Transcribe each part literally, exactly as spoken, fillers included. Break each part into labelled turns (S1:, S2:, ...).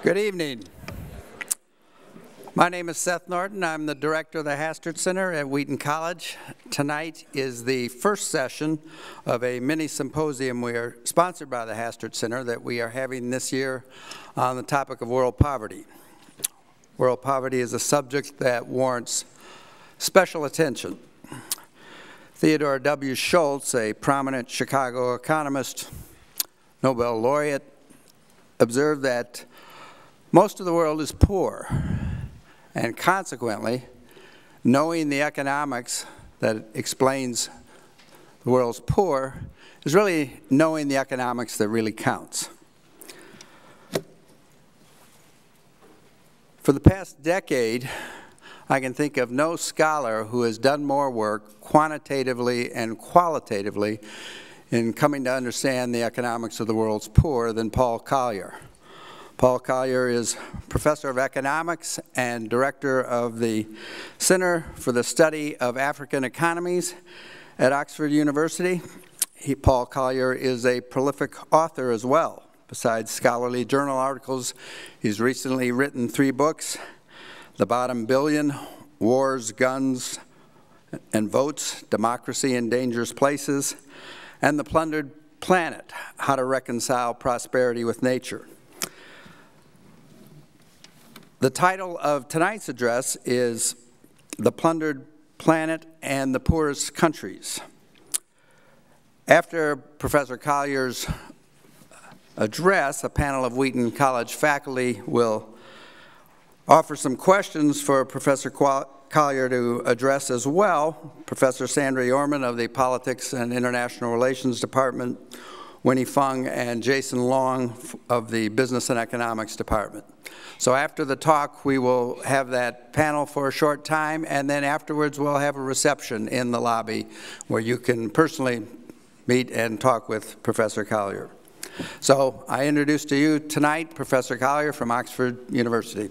S1: Good evening. My name is Seth Norton. I'm the director of the Hastert Center at Wheaton College. Tonight is the first session of a mini symposium we are sponsored by the Hastert Center that we are having this year on the topic of world poverty. World poverty is a subject that warrants special attention. Theodore W. Schultz, a prominent Chicago economist, Nobel laureate, observed that most of the world is poor, and consequently, knowing the economics that explains the world's poor is really knowing the economics that really counts. For the past decade, I can think of no scholar who has done more work quantitatively and qualitatively in coming to understand the economics of the world's poor than Paul Collier. Paul Collier is professor of economics and director of the Center for the Study of African Economies at Oxford University. He, Paul Collier is a prolific author as well. Besides scholarly journal articles, he's recently written three books: The Bottom Billion, Wars, Guns, and Votes, Democracy in Dangerous Places, and The Plundered Planet, How to Reconcile Prosperity with Nature. The title of tonight's address is The Plundered Planet and the Poorest Countries. After Professor Collier's address, a panel of Wheaton College faculty will offer some questions for Professor Collier to address as well. Professor Sandra Yorman of the Politics and International Relations Department, Winnie Fung, and Jason Long of the Business and Economics Department. So after the talk, we will have that panel for a short time, and then afterwards we'll have a reception in the lobby where you can personally meet and talk with Professor Collier. So I introduce to you tonight Professor Collier from Oxford University.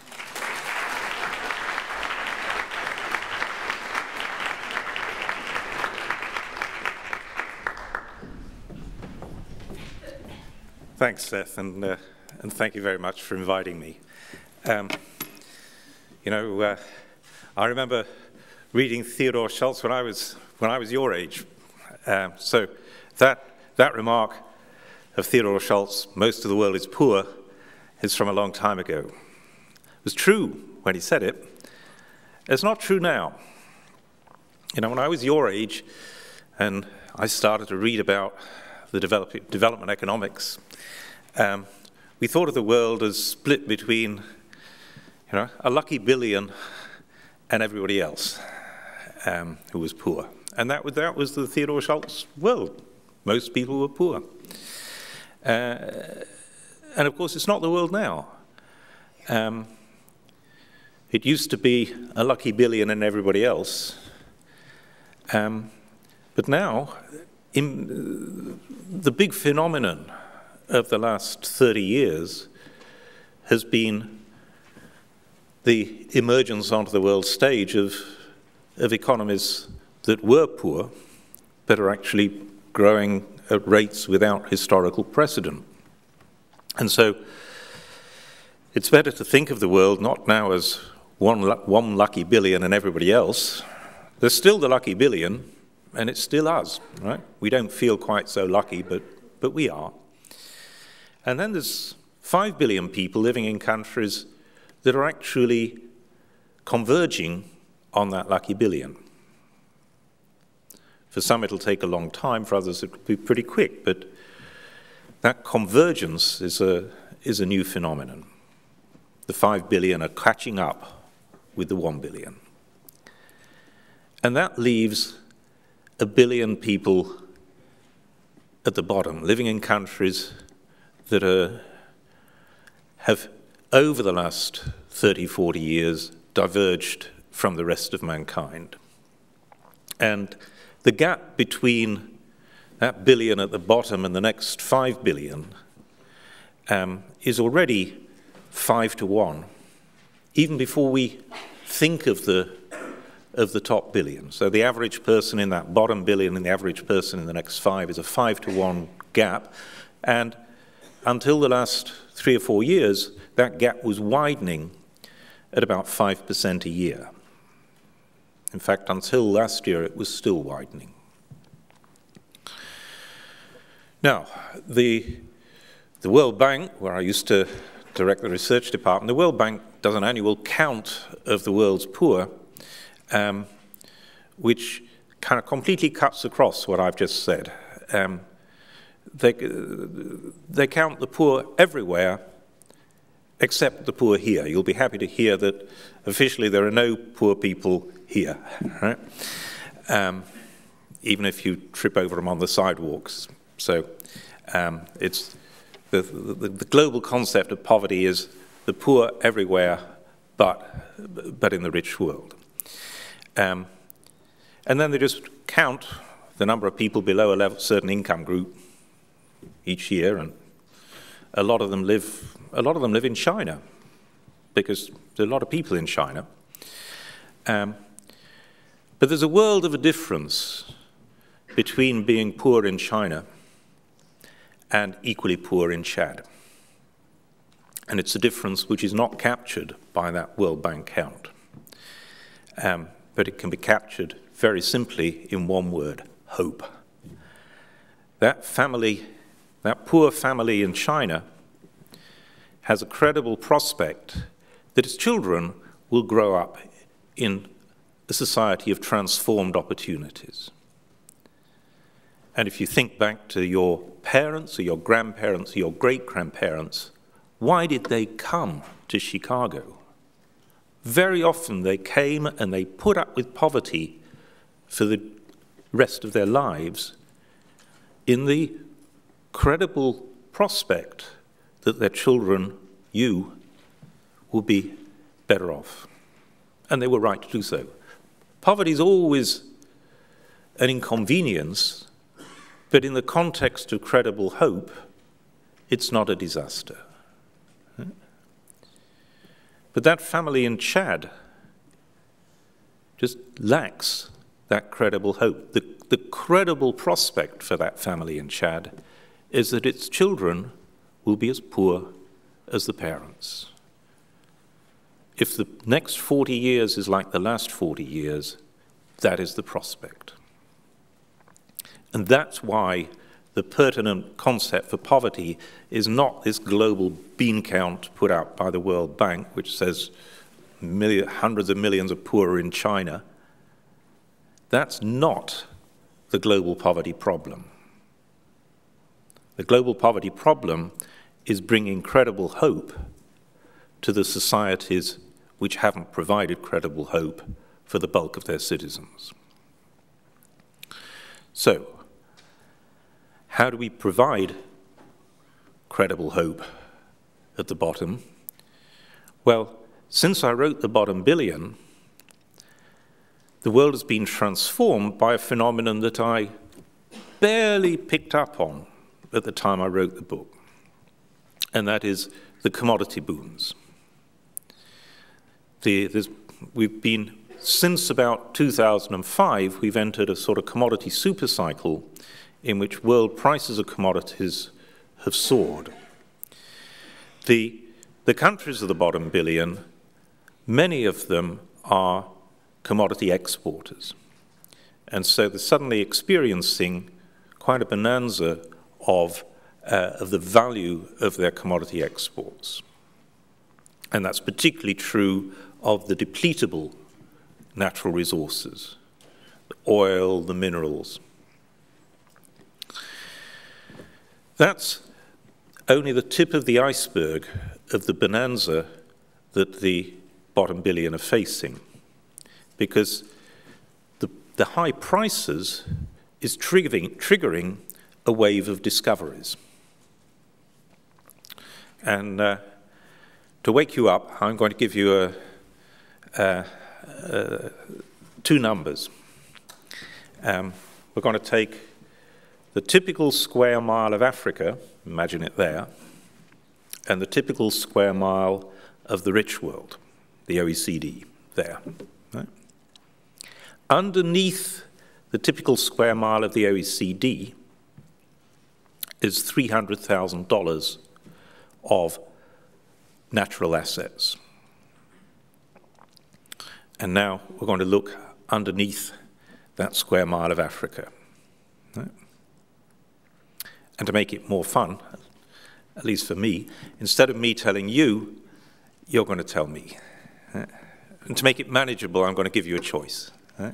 S2: Thanks, Seth, and, uh, and thank you very much for inviting me. Um, you know, uh, I remember reading Theodore Schultz when I was, when I was your age. Um, so that, that remark of Theodore Schultz, most of the world is poor, is from a long time ago. It was true when he said it. It's not true now. You know, when I was your age and I started to read about the develop, development economics, um, we thought of the world as split between, you know, a lucky billion and everybody else um, who was poor. And that, that was the Theodore Schultz world. Most people were poor. Uh, and of course, it's not the world now. Um, it used to be a lucky billion and everybody else. Um, but now, in, the big phenomenon of the last thirty years has been the emergence onto the world stage of, of economies that were poor, but are actually growing at rates without historical precedent. And so it's better to think of the world not now as one, one lucky billion and everybody else. There's still the lucky billion, and it's still us, right? We don't feel quite so lucky, but, but we are. And then there's five billion people living in countries that are actually converging on that lucky billion. For some it'll take a long time, for others it'll be pretty quick, but that convergence is a, is a new phenomenon. The five billion are catching up with the one billion. And that leaves a billion people at the bottom, living in countries that are, have, over the last thirty, forty years, diverged from the rest of mankind. And the gap between that billion at the bottom and the next five billion um, is already five to one, even before we think of the, of the top billion. So the average person in that bottom billion and the average person in the next five is a five to one gap. And until the last three or four years, that gap was widening at about five percent a year. In fact, until last year, it was still widening. Now, the, the World Bank, where I used to direct the research department, the World Bank does an annual count of the world's poor, um, which kind of completely cuts across what I've just said. Um, they, they count the poor everywhere except the poor here. You'll be happy to hear that officially there are no poor people here, right? Um, even if you trip over them on the sidewalks. So um, it's the, the, the global concept of poverty is the poor everywhere, but, but in the rich world. Um, and then they just count the number of people below a level, certain income group each year, and a lot of them live. A lot of them live in China, because there are a lot of people in China. Um, but there's a world of a difference between being poor in China and equally poor in Chad. And it's a difference which is not captured by that World Bank count. Um, but it can be captured very simply in one word: hope. That family, that poor family in China, has a credible prospect that its children will grow up in a society of transformed opportunities. And if you think back to your parents or your grandparents or your great-grandparents, why did they come to Chicago? Very often they came and they put up with poverty for the rest of their lives in the credible prospect that their children, you, will be better off. And they were right to do so. Poverty is always an inconvenience, but in the context of credible hope, it's not a disaster. But that family in Chad just lacks that credible hope. The, the credible prospect for that family in Chad is that its children will be as poor as the parents. If the next forty years is like the last forty years, that is the prospect. And that's why the pertinent concept for poverty is not this global bean count put out by the World Bank, which says million, hundreds of millions of poor in China. That's not the global poverty problem. The global poverty problem is bringing credible hope to the societies which haven't provided credible hope for the bulk of their citizens. So, how do we provide credible hope at the bottom? Well, since I wrote The Bottom Billion, the world has been transformed by a phenomenon that I barely picked up on at the time I wrote the book, and that is the commodity booms. The, we've been, since about two thousand five, we've entered a sort of commodity supercycle in which world prices of commodities have soared. The, the countries of the bottom billion, many of them are commodity exporters. And so they're suddenly experiencing quite a bonanza of, uh, of the value of their commodity exports. And that's particularly true of the depletable natural resources, the oil, the minerals. That's only the tip of the iceberg of the bonanza that the bottom billion are facing, because the, the high prices is triggering, triggering a wave of discoveries. And uh, to wake you up, I'm going to give you a, a, a, two numbers. Um, we're going to take the typical square mile of Africa, imagine it there, and the typical square mile of the rich world, the O E C D, there. Right? Underneath the typical square mile of the O E C D is three hundred thousand dollars of natural assets. And now we're going to look underneath that square mile of Africa. Right? And to make it more fun, at least for me, instead of me telling you, you're going to tell me. Right? And to make it manageable, I'm going to give you a choice. Right?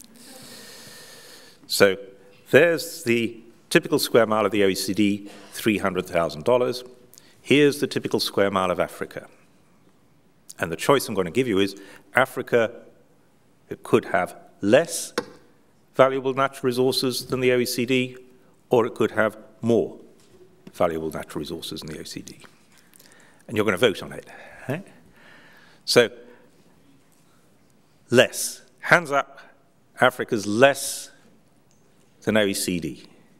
S2: So there's the typical square mile of the O E C D, three hundred thousand dollars. Here's the typical square mile of Africa. And the choice I'm going to give you is Africa, it could have less valuable natural resources than the O E C D, or it could have more valuable natural resources than the O E C D. And you're going to vote on it. Right? So, less. Hands up, Africa's less than O E C D.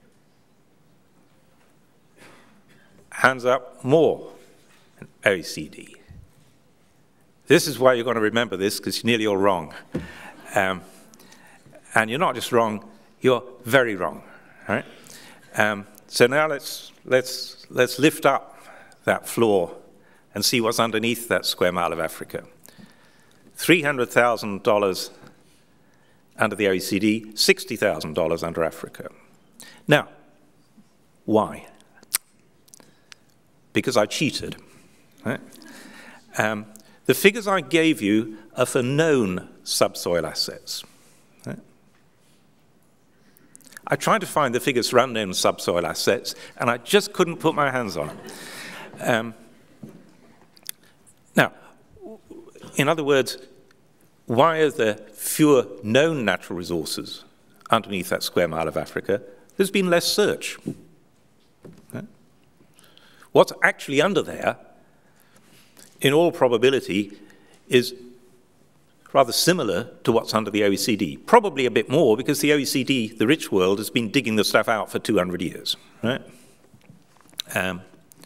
S2: Hands up, more than O E C D. This is why you're going to remember this, because you're nearly all wrong. Um, and you're not just wrong, you're very wrong. Right? Um, so now let's, let's, let's lift up that floor and see what's underneath that square mile of Africa. three hundred thousand dollars under the O E C D, sixty thousand dollars under Africa. Now, why? Because I cheated. Right? Um, the figures I gave you are for known subsoil assets. Right? I tried to find the figures for unknown subsoil assets, and I just couldn't put my hands on them. Um, now, in other words, why are there fewer known natural resources underneath that square mile of Africa? There's been less search. Right? What's actually under there, in all probability, is rather similar to what's under the O E C D. Probably a bit more, because the O E C D, the rich world, has been digging the stuff out for two hundred years. Right? Um,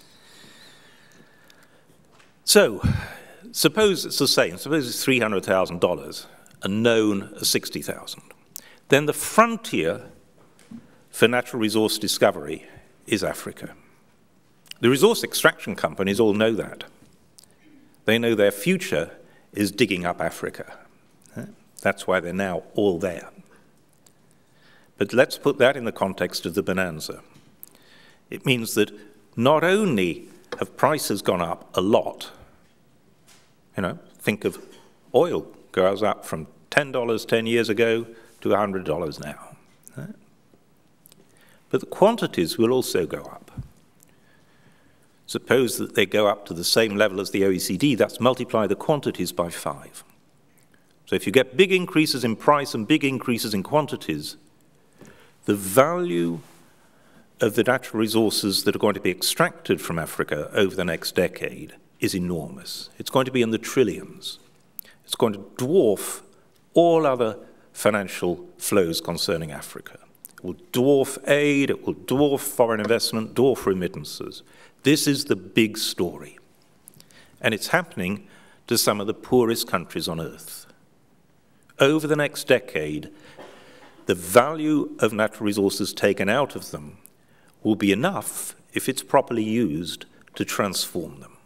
S2: so, suppose it's the same. Suppose it's three hundred thousand dollars, and known as sixty thousand dollars. Then the frontier for natural resource discovery is Africa. The resource extraction companies all know that. They know their future is digging up Africa. That's why they're now all there. But let's put that in the context of the bonanza. It means that not only have prices gone up a lot, you know, think of oil goes up from ten dollars ten years ago to one hundred dollars now. Right? But the quantities will also go up. Suppose that they go up to the same level as the O E C D, that's multiply the quantities by five. So if you get big increases in price and big increases in quantities, the value of the natural resources that are going to be extracted from Africa over the next decade is enormous. It's going to be in the trillions. It's going to dwarf all other financial flows concerning Africa. It will dwarf aid, it will dwarf foreign investment, dwarf remittances. This is the big story. And it's happening to some of the poorest countries on earth. Over the next decade, the value of natural resources taken out of them will be enough, if it's properly used, to transform them.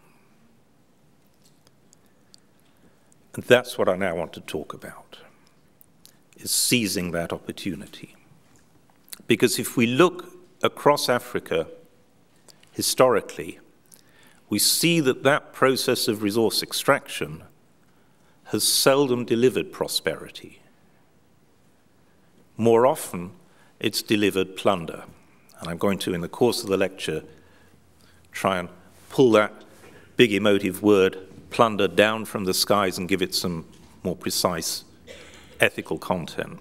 S2: And that's what I now want to talk about, is seizing that opportunity. Because if we look across Africa, historically, we see that that process of resource extraction has seldom delivered prosperity. More often, it's delivered plunder. And I'm going to, in the course of the lecture, try and pull that big emotive word, plunder, down from the skies and give it some more precise ethical content.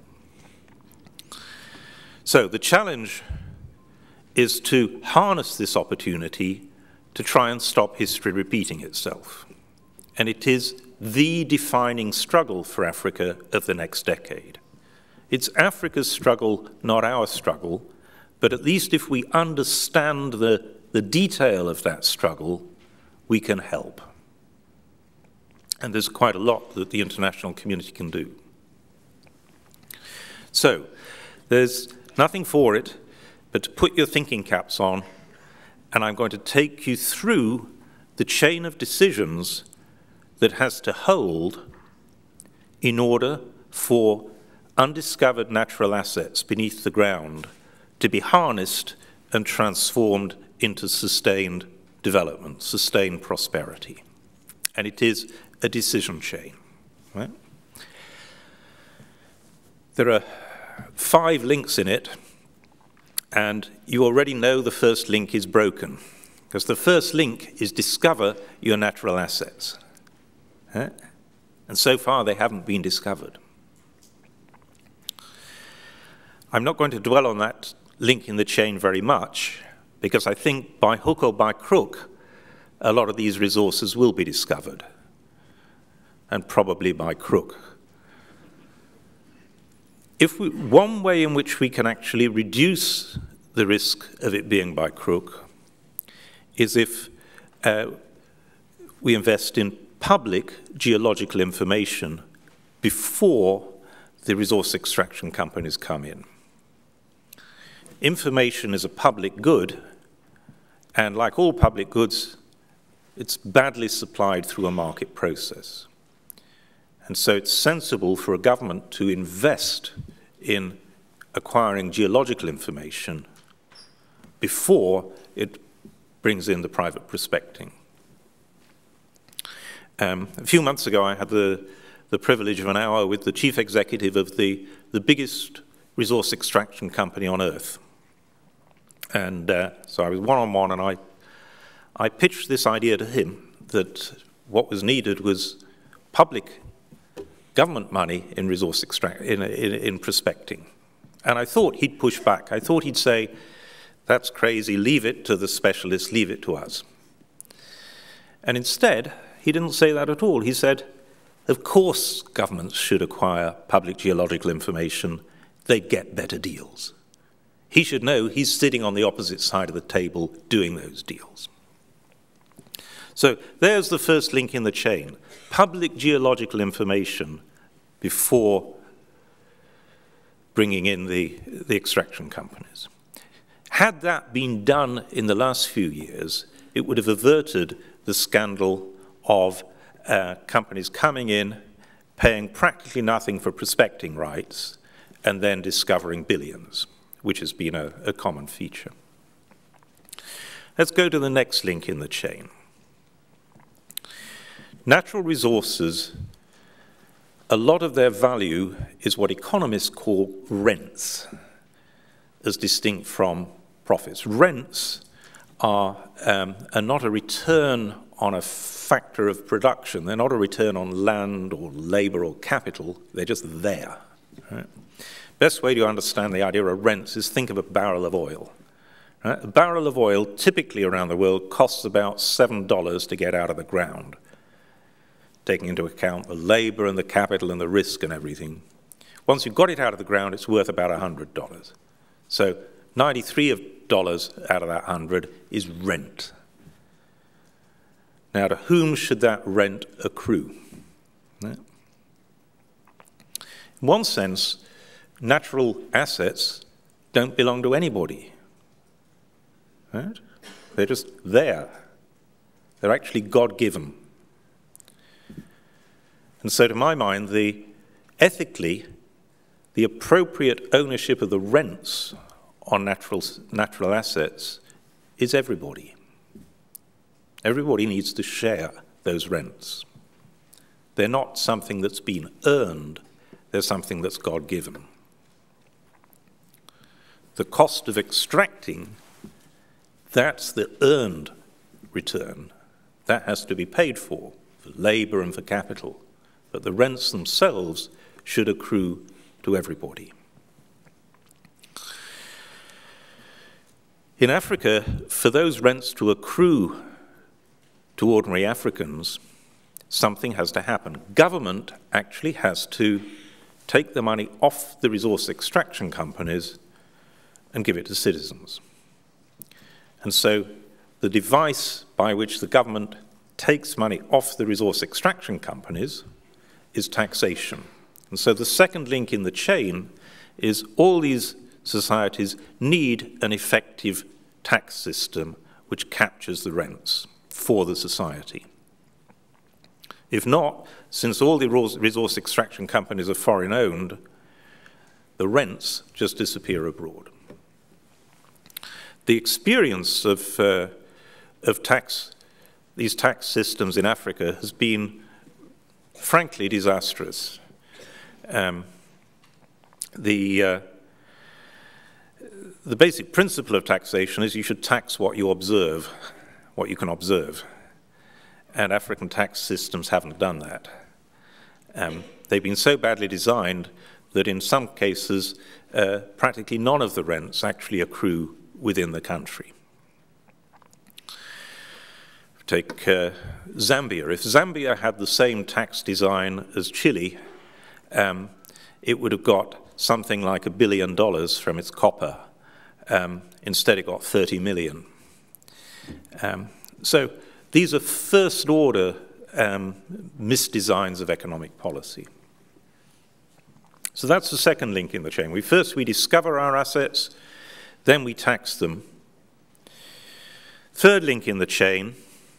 S2: So the challenge is to harness this opportunity to try and stop history repeating itself. And it is the defining struggle for Africa of the next decade. It's Africa's struggle, not our struggle, but at least if we understand the, the detail of that struggle, we can help. And there's quite a lot that the international community can do. So, there's nothing for it but to put your thinking caps on, and I'm going to take you through the chain of decisions that has to hold in order for undiscovered natural assets beneath the ground to be harnessed and transformed into sustained development, sustained prosperity. And it is a decision chain. Right? There are five links in it, and you already know the first link is broken, because the first link is discover your natural assets. Huh? And so far they haven't been discovered. I'm not going to dwell on that link in the chain very much, because I think by hook or by crook, a lot of these resources will be discovered, and probably by crook. If we, one way in which we can actually reduce the risk of it being by crook is if uh, we invest in public geological information before the resource extraction companies come in. Information is a public good, and like all public goods, it's badly supplied through a market process. And so it's sensible for a government to invest in acquiring geological information before it brings in the private prospecting. Um, a few months ago, I had the, the privilege of an hour with the chief executive of the, the biggest resource extraction company on earth. And uh, so I was one-on-one, and I, I pitched this idea to him that what was needed was public government money in resource extract in, in, in prospecting. And I thought he'd push back. I thought he'd say, that's crazy, leave it to the specialists, leave it to us. And instead, he didn't say that at all. He said, of course governments should acquire public geological information. They get better deals. He should know he's sitting on the opposite side of the table doing those deals. So there's the first link in the chain. Public geological information before bringing in the, the extraction companies. Had that been done in the last few years, it would have averted the scandal of uh, companies coming in, paying practically nothing for prospecting rights, and then discovering billions, which has been a, a common feature. Let's go to the next link in the chain. Natural resources, a lot of their value is what economists call rents, as distinct from profits. Rents are, um, are not a return on a factor of production. They're not a return on land or labor or capital. They're just there. Right? Best way to understand the idea of rents is think of a barrel of oil. Right? A barrel of oil, typically around the world, costs about seven dollars to get out of the ground, taking into account the labor and the capital and the risk and everything. Once you've got it out of the ground, it's worth about one hundred dollars. So ninety-three dollars out of that one hundred is rent. Now, to whom should that rent accrue? In one sense, natural assets don't belong to anybody. Right? They're just there. They're actually God-given. And so, to my mind, the, ethically, the appropriate ownership of the rents on natural, natural assets is everybody. Everybody needs to share those rents. They're not something that's been earned, they're something that's God-given. The cost of extracting, that's the earned return. That has to be paid for, for labor and for capital. But the rents themselves should accrue to everybody. In Africa, for those rents to accrue to ordinary Africans, something has to happen. Government actually has to take the money off the resource extraction companies and give it to citizens. And so the device by which the government takes money off the resource extraction companies is taxation. And so the second link in the chain is all these societies need an effective tax system which captures the rents. for the society. If not, since all the resource extraction companies are foreign-owned, the rents just disappear abroad. The experience of, uh, of tax, these tax systems in Africa has been, frankly, disastrous. Um, the, uh, the basic principle of taxation is you should tax what you observe, what you can observe. And African tax systems haven't done that. Um, they've been so badly designed that in some cases, uh, practically none of the rents actually accrue within the country. Take uh, Zambia. If Zambia had the same tax design as Chile, um, it would have got something like a billion dollars from its copper. Um, instead, it got thirty million. Um, so these are first-order um, misdesigns of economic policy. So that's the second link in the chain. We first we discover our assets, then we tax them. Third link in the chain,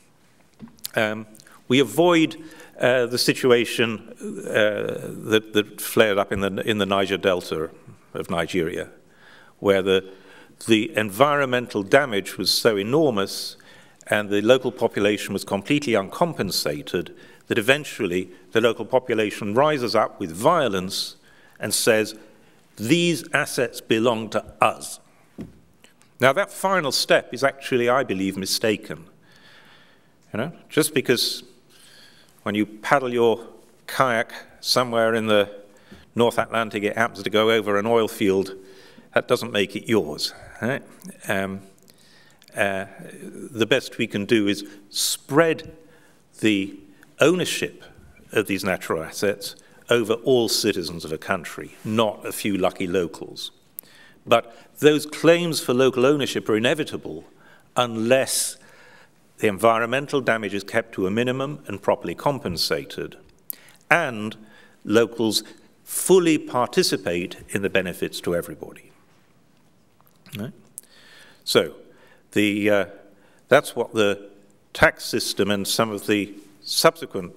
S2: um, we avoid uh, the situation uh, that, that flared up in the, in the Niger Delta of Nigeria, where the, the environmental damage was so enormous and the local population was completely uncompensated that eventually the local population rises up with violence and says, these assets belong to us. Now that final step is actually, I believe, mistaken. You know, just because when you paddle your kayak somewhere in the North Atlantic, it happens to go over an oil field, that doesn't make it yours. Right? Um, uh, the best we can do is spread the ownership of these natural assets over all citizens of a country, not a few lucky locals. But those claims for local ownership are inevitable unless the environmental damage is kept to a minimum and properly compensated, and locals fully participate in the benefits to everybody. Right? So the, uh, that's what the tax system and some of the subsequent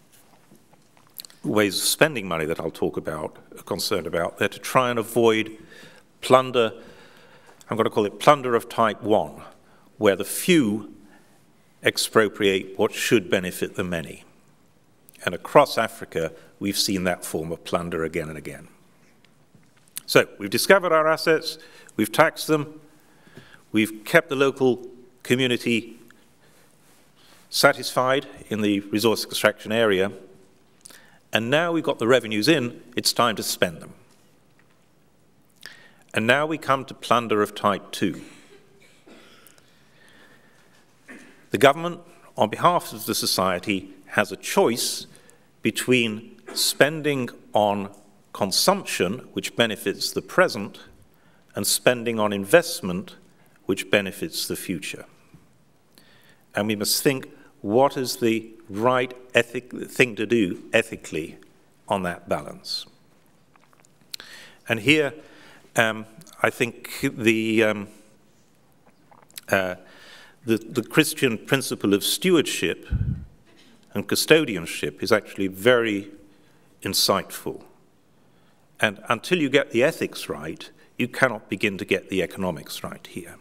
S2: ways of spending money that I'll talk about are concerned about. They're to try and avoid plunder, I'm going to call it plunder of type one, where the few expropriate what should benefit the many. And across Africa, we've seen that form of plunder again and again. So we've discovered our assets, we've taxed them, we've kept the local community satisfied in the resource extraction area, and now we've got the revenues in, it's time to spend them. And now we come to plunder of type two. The government, on behalf of the society, has a choice between spending on consumption, which benefits the present, and spending on investment, which benefits the future. And we must think, what is the right ethic thing to do ethically on that balance? And here, um, I think the, um, uh, the, the Christian principle of stewardship and custodianship is actually very insightful. And until you get the ethics right, you cannot begin to get the economics right here.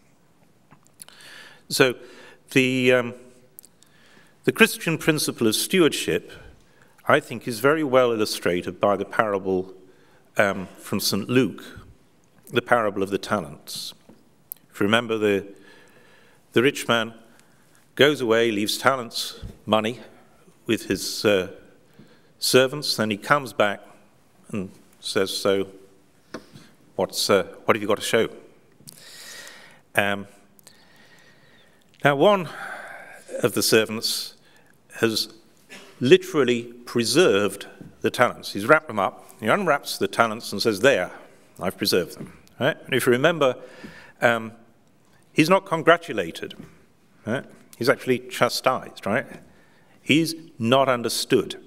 S2: So the, um, the Christian principle of stewardship, I think, is very well illustrated by the parable um, from Saint Luke, the parable of the talents. If you remember, the, the rich man goes away, leaves talents, money, with his uh, servants, then he comes back and says, so what's, uh, what have you got to show? Um, now, one of the servants has literally preserved the talents. He's wrapped them up, he unwraps the talents and says, there, I've preserved them. Right? And if you remember, um, he's not congratulated. Right? He's actually chastised, right? He's not understood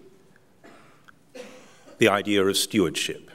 S2: the idea of stewardship.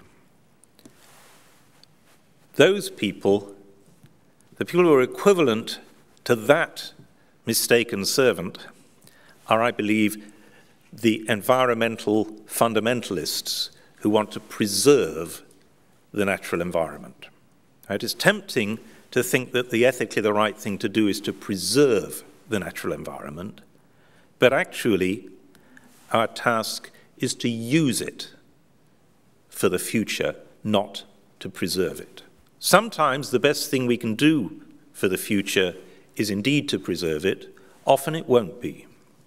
S2: Those people, the people who are equivalent to that mistaken servant are, I believe, the environmental fundamentalists who want to preserve the natural environment. It is tempting to think that the ethically the right thing to do is to preserve the natural environment, but actually our task is to use it for the future, not to preserve it. Sometimes the best thing we can do for the future is indeed to preserve it. Often it won't be.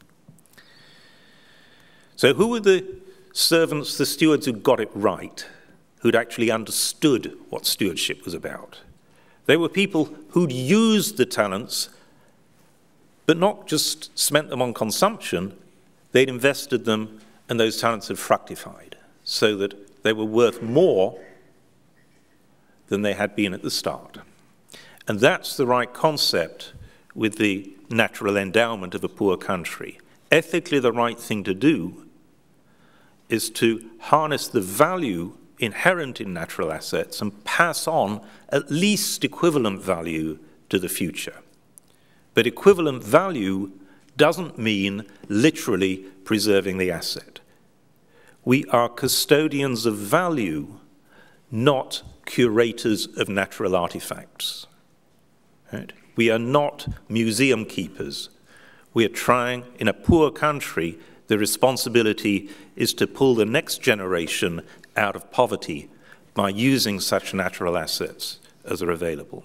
S2: So who were the servants, the stewards who got it right, who'd actually understood what stewardship was about? They were people who'd used the talents, but not just spent them on consumption. They'd invested them, and those talents had fructified, so that they were worth more than they had been at the start. And that's the right concept with the natural endowment of a poor country. Ethically, the right thing to do is to harness the value inherent in natural assets and pass on at least equivalent value to the future. But equivalent value doesn't mean literally preserving the asset. We are custodians of value, not curators of natural artifacts. Right? We are not museum keepers. We are trying, in a poor country, the responsibility is to pull the next generation out of poverty by using such natural assets as are available.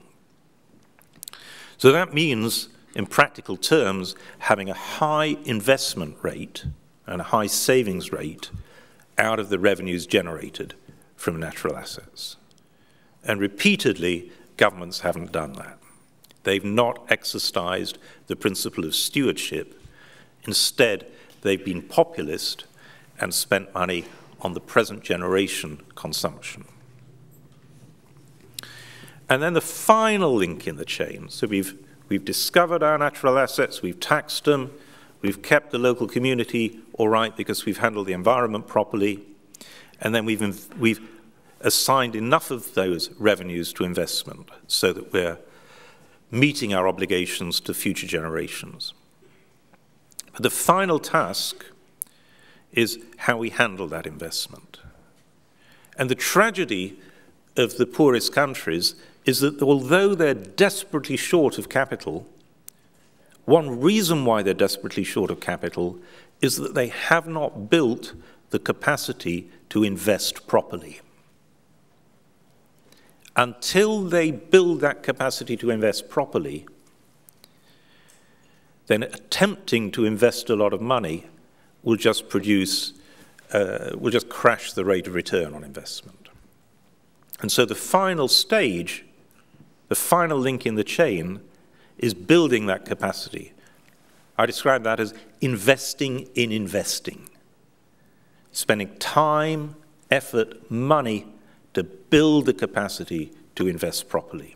S2: So that means, in practical terms, having a high investment rate and a high savings rate out of the revenues generated from natural assets. And repeatedly, governments haven't done that. They've not exercised the principle of stewardship. Instead, they've been populist and spent money on the present generation consumption. And then the final link in the chain. So we've, we've discovered our natural assets, we've taxed them, we've kept the local community all right because we've handled the environment properly, and then we've, we've assigned enough of those revenues to investment so that we're meeting our obligations to future generations. But the final task is how we handle that investment. And the tragedy of the poorest countries is that although they're desperately short of capital, one reason why they're desperately short of capital is that they have not built the capacity to invest properly. Until they build that capacity to invest properly, then attempting to invest a lot of money will just produce, uh, will just crash the rate of return on investment. And so the final stage, the final link in the chain, is building that capacity. I describe that as investing in investing, spending time, effort, money to build the capacity to invest properly.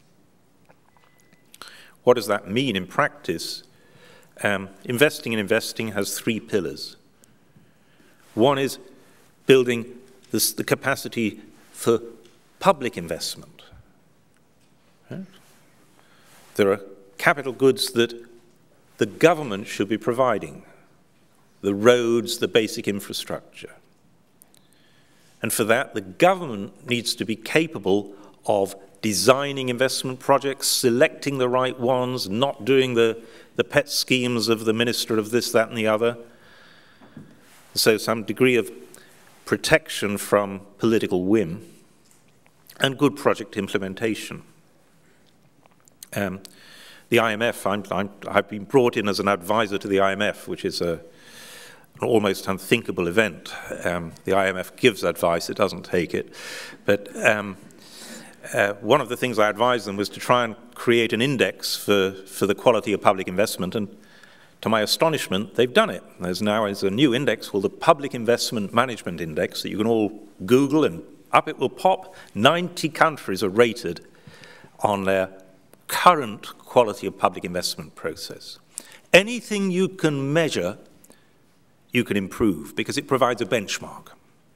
S2: What does that mean in practice? Um, investing in investing has three pillars. One is building this, the capacity for public investment. Right? There are capital goods that the government should be providing, the roads, the basic infrastructure. And for that, the government needs to be capable of designing investment projects, selecting the right ones, not doing the, the pet schemes of the minister of this, that, and the other. So some degree of protection from political whim and good project implementation. Um, the I M F, I'm, I'm, I've been brought in as an advisor to the I M F, which is a, an almost unthinkable event. Um, the I M F gives advice, it doesn't take it. But um, uh, one of the things I advised them was to try and create an index for, for the quality of public investment, and to my astonishment, they've done it. There's now is a new index called the Public Investment Management Index that you can all Google, and up it will pop. ninety countries are rated on their current quality of public investment process. Anything you can measure, you can improve, because it provides a benchmark.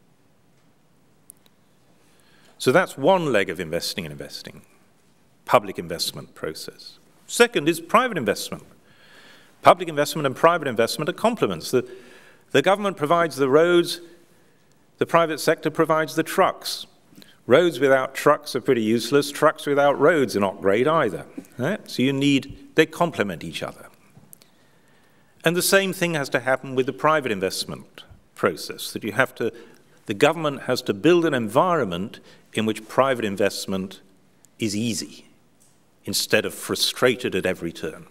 S2: So that's one leg of investing in investing, public investment process. Second is private investment. Public investment and private investment are complements. The, the government provides the roads, the private sector provides the trucks. Roads without trucks are pretty useless. Trucks without roads are not great either. Right? So you need, they complement each other. And the same thing has to happen with the private investment process, that you have to, the government has to build an environment in which private investment is easy, instead of frustrated at every turn.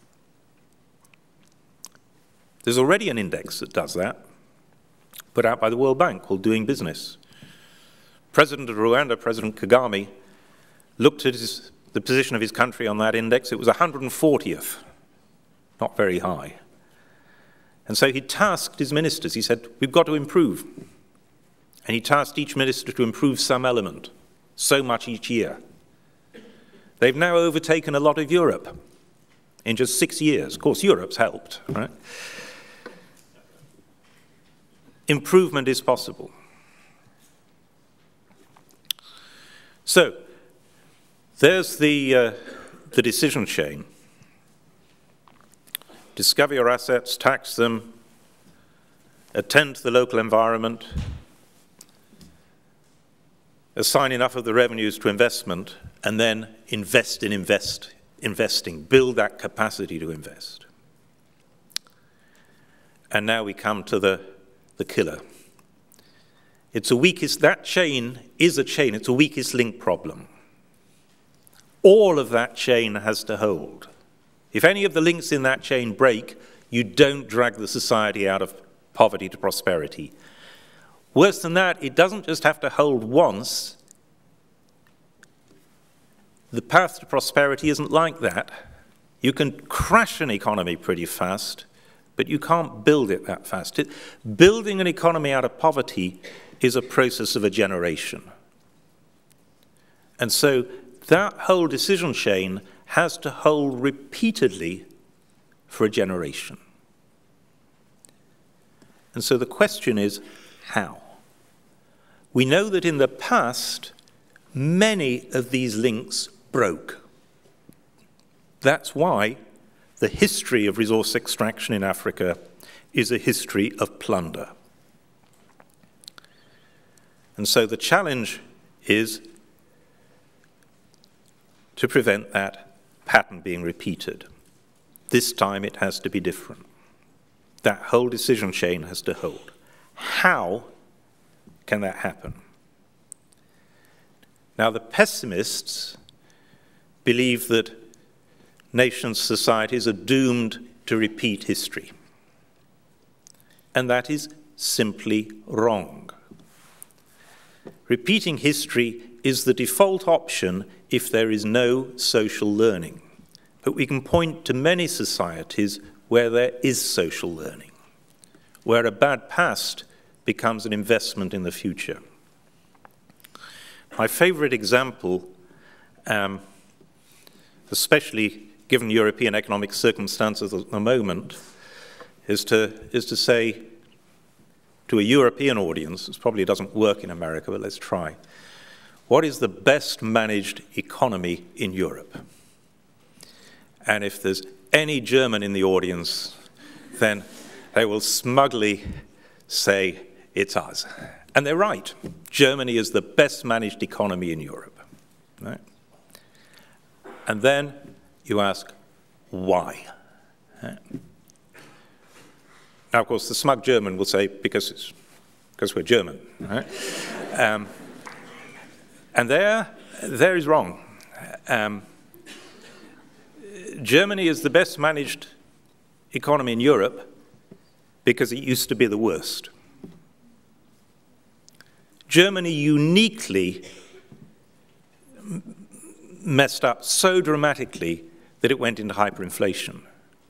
S2: There's already an index that does that, put out by the World Bank, called Doing Business. President of Rwanda, President Kagame, looked at his, the position of his country on that index. It was one hundred fortieth, not very high. And so he tasked his ministers. He said, we've got to improve. And he tasked each minister to improve some element, so much each year. They've now overtaken a lot of Europe in just six years. Of course, Europe's helped, right? Improvement is possible. So, there's the, uh, the decision chain. Discover your assets, tax them, attend to the local environment, assign enough of the revenues to investment, and then invest in invest, investing, build that capacity to invest. And now we come to the, the killer. It's a weakest, that chain is a chain, it's a weakest link problem. All of that chain has to hold. If any of the links in that chain break, you don't drag the society out of poverty to prosperity. Worse than that, it doesn't just have to hold once. The path to prosperity isn't like that. You can crash an economy pretty fast, but you can't build it that fast. It, building an economy out of poverty is a process of a generation. And so that whole decision chain has to hold repeatedly for a generation. And so the question is, how? We know that in the past, many of these links broke. That's why the history of resource extraction in Africa is a history of plunder. And so the challenge is to prevent that pattern being repeated. This time it has to be different. That whole decision chain has to hold. How can that happen? Now, the pessimists believe that nations, societies are doomed to repeat history. And that is simply wrong. Repeating history is the default option if there is no social learning. But we can point to many societies where there is social learning, where a bad past becomes an investment in the future. My favorite example, um, especially given European economic circumstances at the moment, is to, is to say to a European audience, this probably doesn't work in America, but let's try, what is the best managed economy in Europe? And if there's any German in the audience, then they will smugly say, it's us. And they're right. Germany is the best managed economy in Europe. Right? And then you ask, why? Right? Now, of course, the smug German will say, because, it's, because we're German. Right? um, and there, there is wrong. Um, Germany is the best managed economy in Europe because it used to be the worst. Germany uniquely messed up so dramatically that it went into hyperinflation.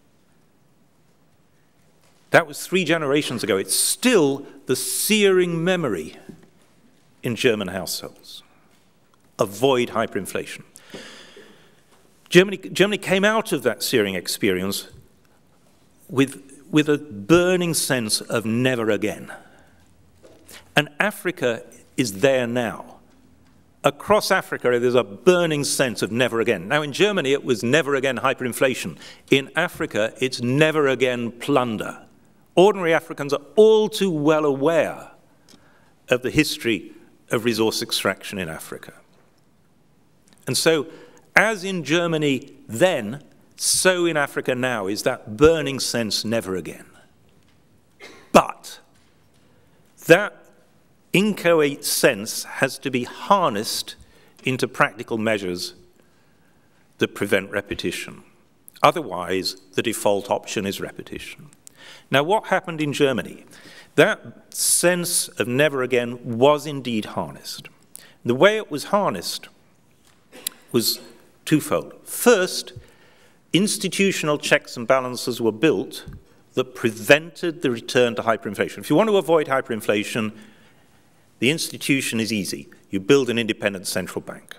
S2: That was three generations ago. It's still the searing memory in German households. Avoid hyperinflation. Germany, Germany came out of that searing experience with, with a burning sense of never again. And Africa is there now. across Africa, there's a burning sense of never again. Now, in Germany, it was never again hyperinflation. In Africa, it's never again plunder. Ordinary Africans are all too well aware of the history of resource extraction in Africa. And so, as in Germany then, so in Africa now is that burning sense never again. But that inchoate sense has to be harnessed into practical measures that prevent repetition. Otherwise, the default option is repetition. Now, what happened in Germany? That sense of never again was indeed harnessed. The way it was harnessed was twofold. First, institutional checks and balances were built that prevented the return to hyperinflation. If you want to avoid hyperinflation, the institution is easy. You build an independent central bank.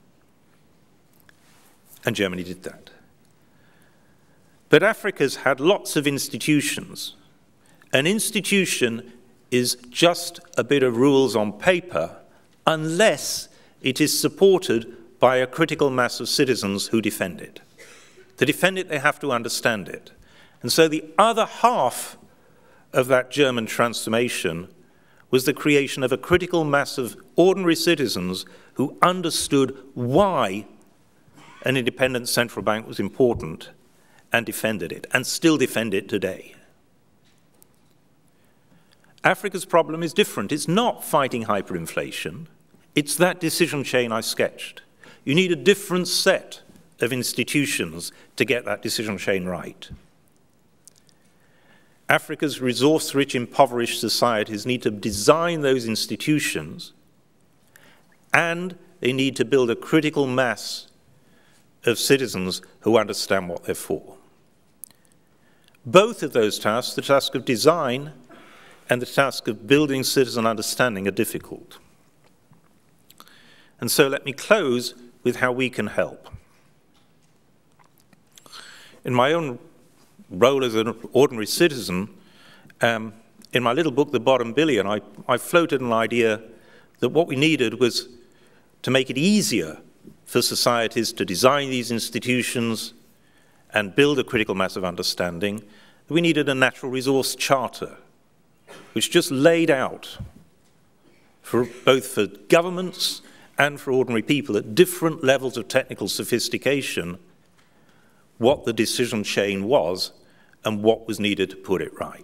S2: And Germany did that. But Africa's had lots of institutions. An institution is just a bit of rules on paper unless it is supported by a critical mass of citizens who defend it. To defend it, they have to understand it. And so the other half of that German transformation was the creation of a critical mass of ordinary citizens who understood why an independent central bank was important and defended it, and still defend it today. Africa's problem is different. It's not fighting hyperinflation. It's that decision chain I sketched. You need a different set of institutions to get that decision chain right. Africa's resource-rich, impoverished societies need to design those institutions, and they need to build a critical mass of citizens who understand what they're for. Both of those tasks, the task of design and the task of building citizen understanding, are difficult. And so let me close with how we can help. In my own role as an ordinary citizen, um, in my little book, The Bottom Billion, I, I floated an idea that what we needed was to make it easier for societies to design these institutions and build a critical mass of understanding. We needed a natural resource charter, which just laid out, for both for governments and for ordinary people at different levels of technical sophistication, what the decision chain was and what was needed to put it right.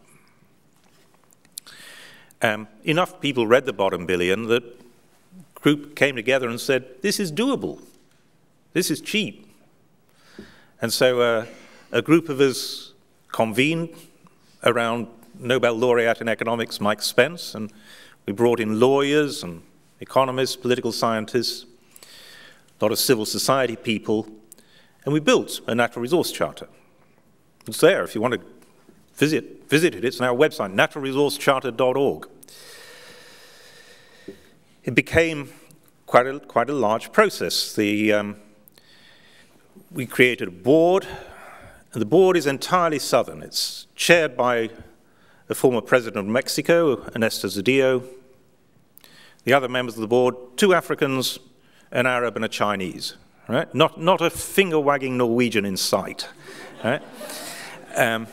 S2: Um, enough people read The Bottom Billion that a group came together and said, this is doable, this is cheap. And so uh, a group of us convened around Nobel laureate in economics Mike Spence, and we brought in lawyers and economists, political scientists, a lot of civil society people, and we built a natural resource charter. It's there if you want to visit, visit it. It's on our website, natural resource charter dot org. It became quite a, quite a large process. The, um, we created a board, and the board is entirely Southern. It's chaired by the former president of Mexico, Ernesto Zedillo. The other members of the board, two Africans, an Arab, and a Chinese. Right? Not, not a finger-wagging Norwegian in sight. Right? Um,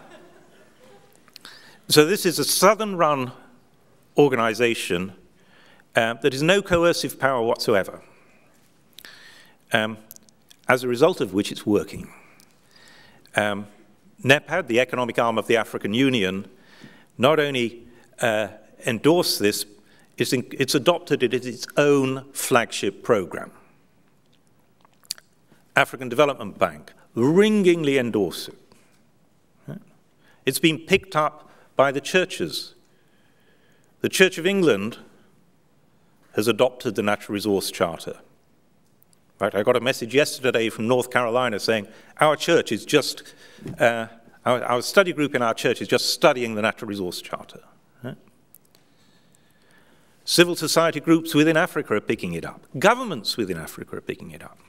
S2: so this is a Southern-run organization uh, that has no coercive power whatsoever, um, as a result of which it's working. Um, NEPAD, the economic arm of the African Union, not only uh, endorsed this, it's, in, it's adopted it as its own flagship program. African Development Bank ringingly endorse it. Right? It's been picked up by the churches. The Church of England has adopted the Natural Resource Charter. Right? I got a message yesterday from North Carolina saying our church is just, uh, our, our study group in our church is just studying the Natural Resource Charter. Right? Civil society groups within Africa are picking it up. Governments within Africa are picking it up.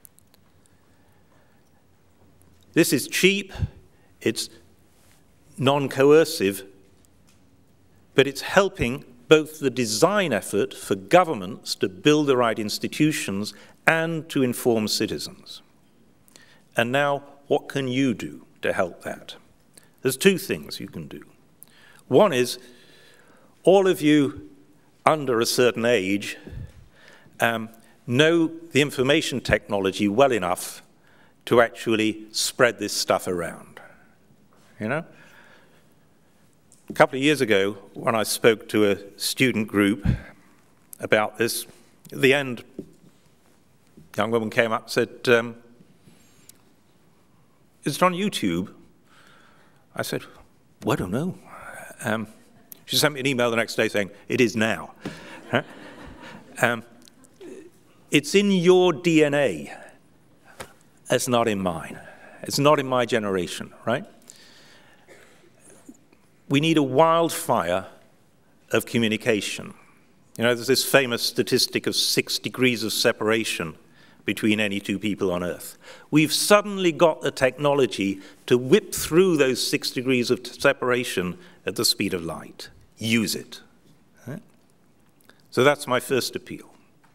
S2: This is cheap, it's non-coercive, but it's helping both the design effort for governments to build the right institutions and to inform citizens. And now, what can you do to help that? There's two things you can do. One is, all of you under a certain age um, know the information technology well enough to actually spread this stuff around. You know? A couple of years ago, when I spoke to a student group about this, at the end, a young woman came up and said, um, is it on YouTube? I said, well, I don't know. Um, she sent me an email the next day saying, it is now. Huh? Um, it's in your D N A. It's not in mine. It's not in my generation, right? We need a wildfire of communication. You know, there's this famous statistic of six degrees of separation between any two people on Earth. We've suddenly got the technology to whip through those six degrees of separation at the speed of light. Use it. Right? So that's my first appeal.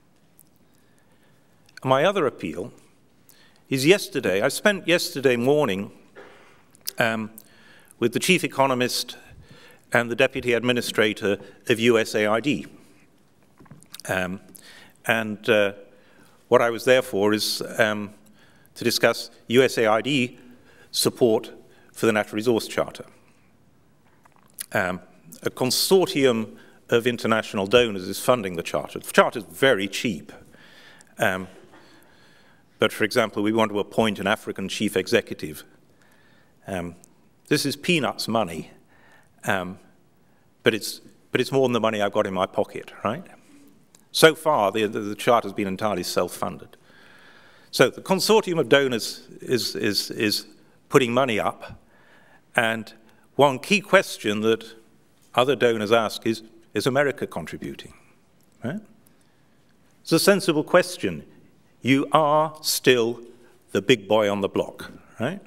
S2: My other appeal is yesterday, I spent yesterday morning um, with the chief economist and the deputy administrator of U S A I D. Um, and uh, what I was there for is um, to discuss U S A I D support for the Natural Resource Charter. Um, a consortium of international donors is funding the Charter. The Charter is very cheap. Um, but for example, we want to appoint an African chief executive. Um, this is peanuts money, um, but, it's, but it's more than the money I've got in my pocket, right? So far, the, the, the Charter has been entirely self-funded. So the consortium of donors is, is, is putting money up, and one key question that other donors ask is, is America contributing? Right? It's a sensible question. You are still the big boy on the block, right?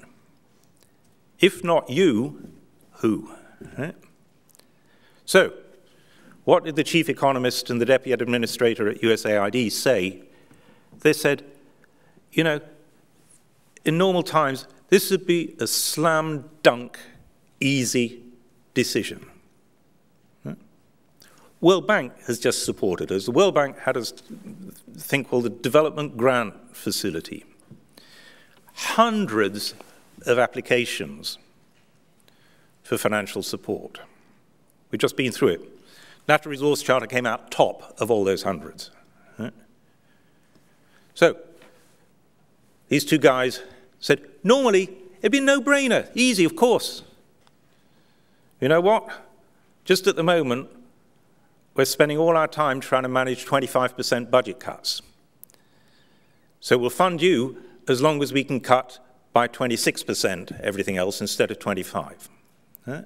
S2: If not you, who? Right? So, what did the chief economist and the deputy administrator at U S A I D say? They said, you know, in normal times, this would be a slam dunk, easy decision. Right? World Bank has just supported us. The World Bank had a thing called the Development Grant Facility. Hundreds of applications for financial support. We've just been through it. Natural Resource Charter came out top of all those hundreds. Right? So, these two guys said, normally, it'd be a no-brainer, easy, of course. You know what? Just at the moment, we're spending all our time trying to manage twenty-five percent budget cuts. So we'll fund you as long as we can cut by twenty-six percent everything else instead of twenty-five. Right?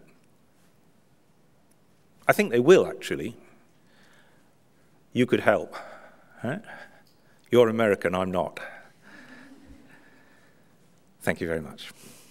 S2: I think they will, actually. You could help. Right? You're American, I'm not. Thank you very much.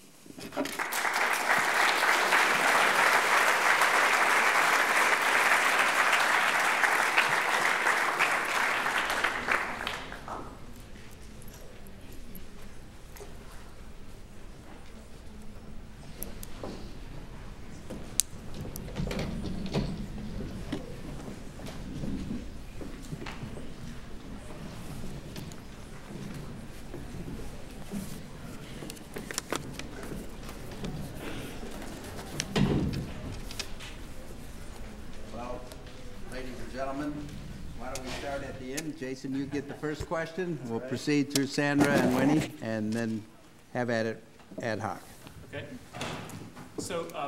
S1: Jason, you get the first question. We'll proceed through Sandra and Winnie, and then have at it ad hoc.
S3: Okay. So uh,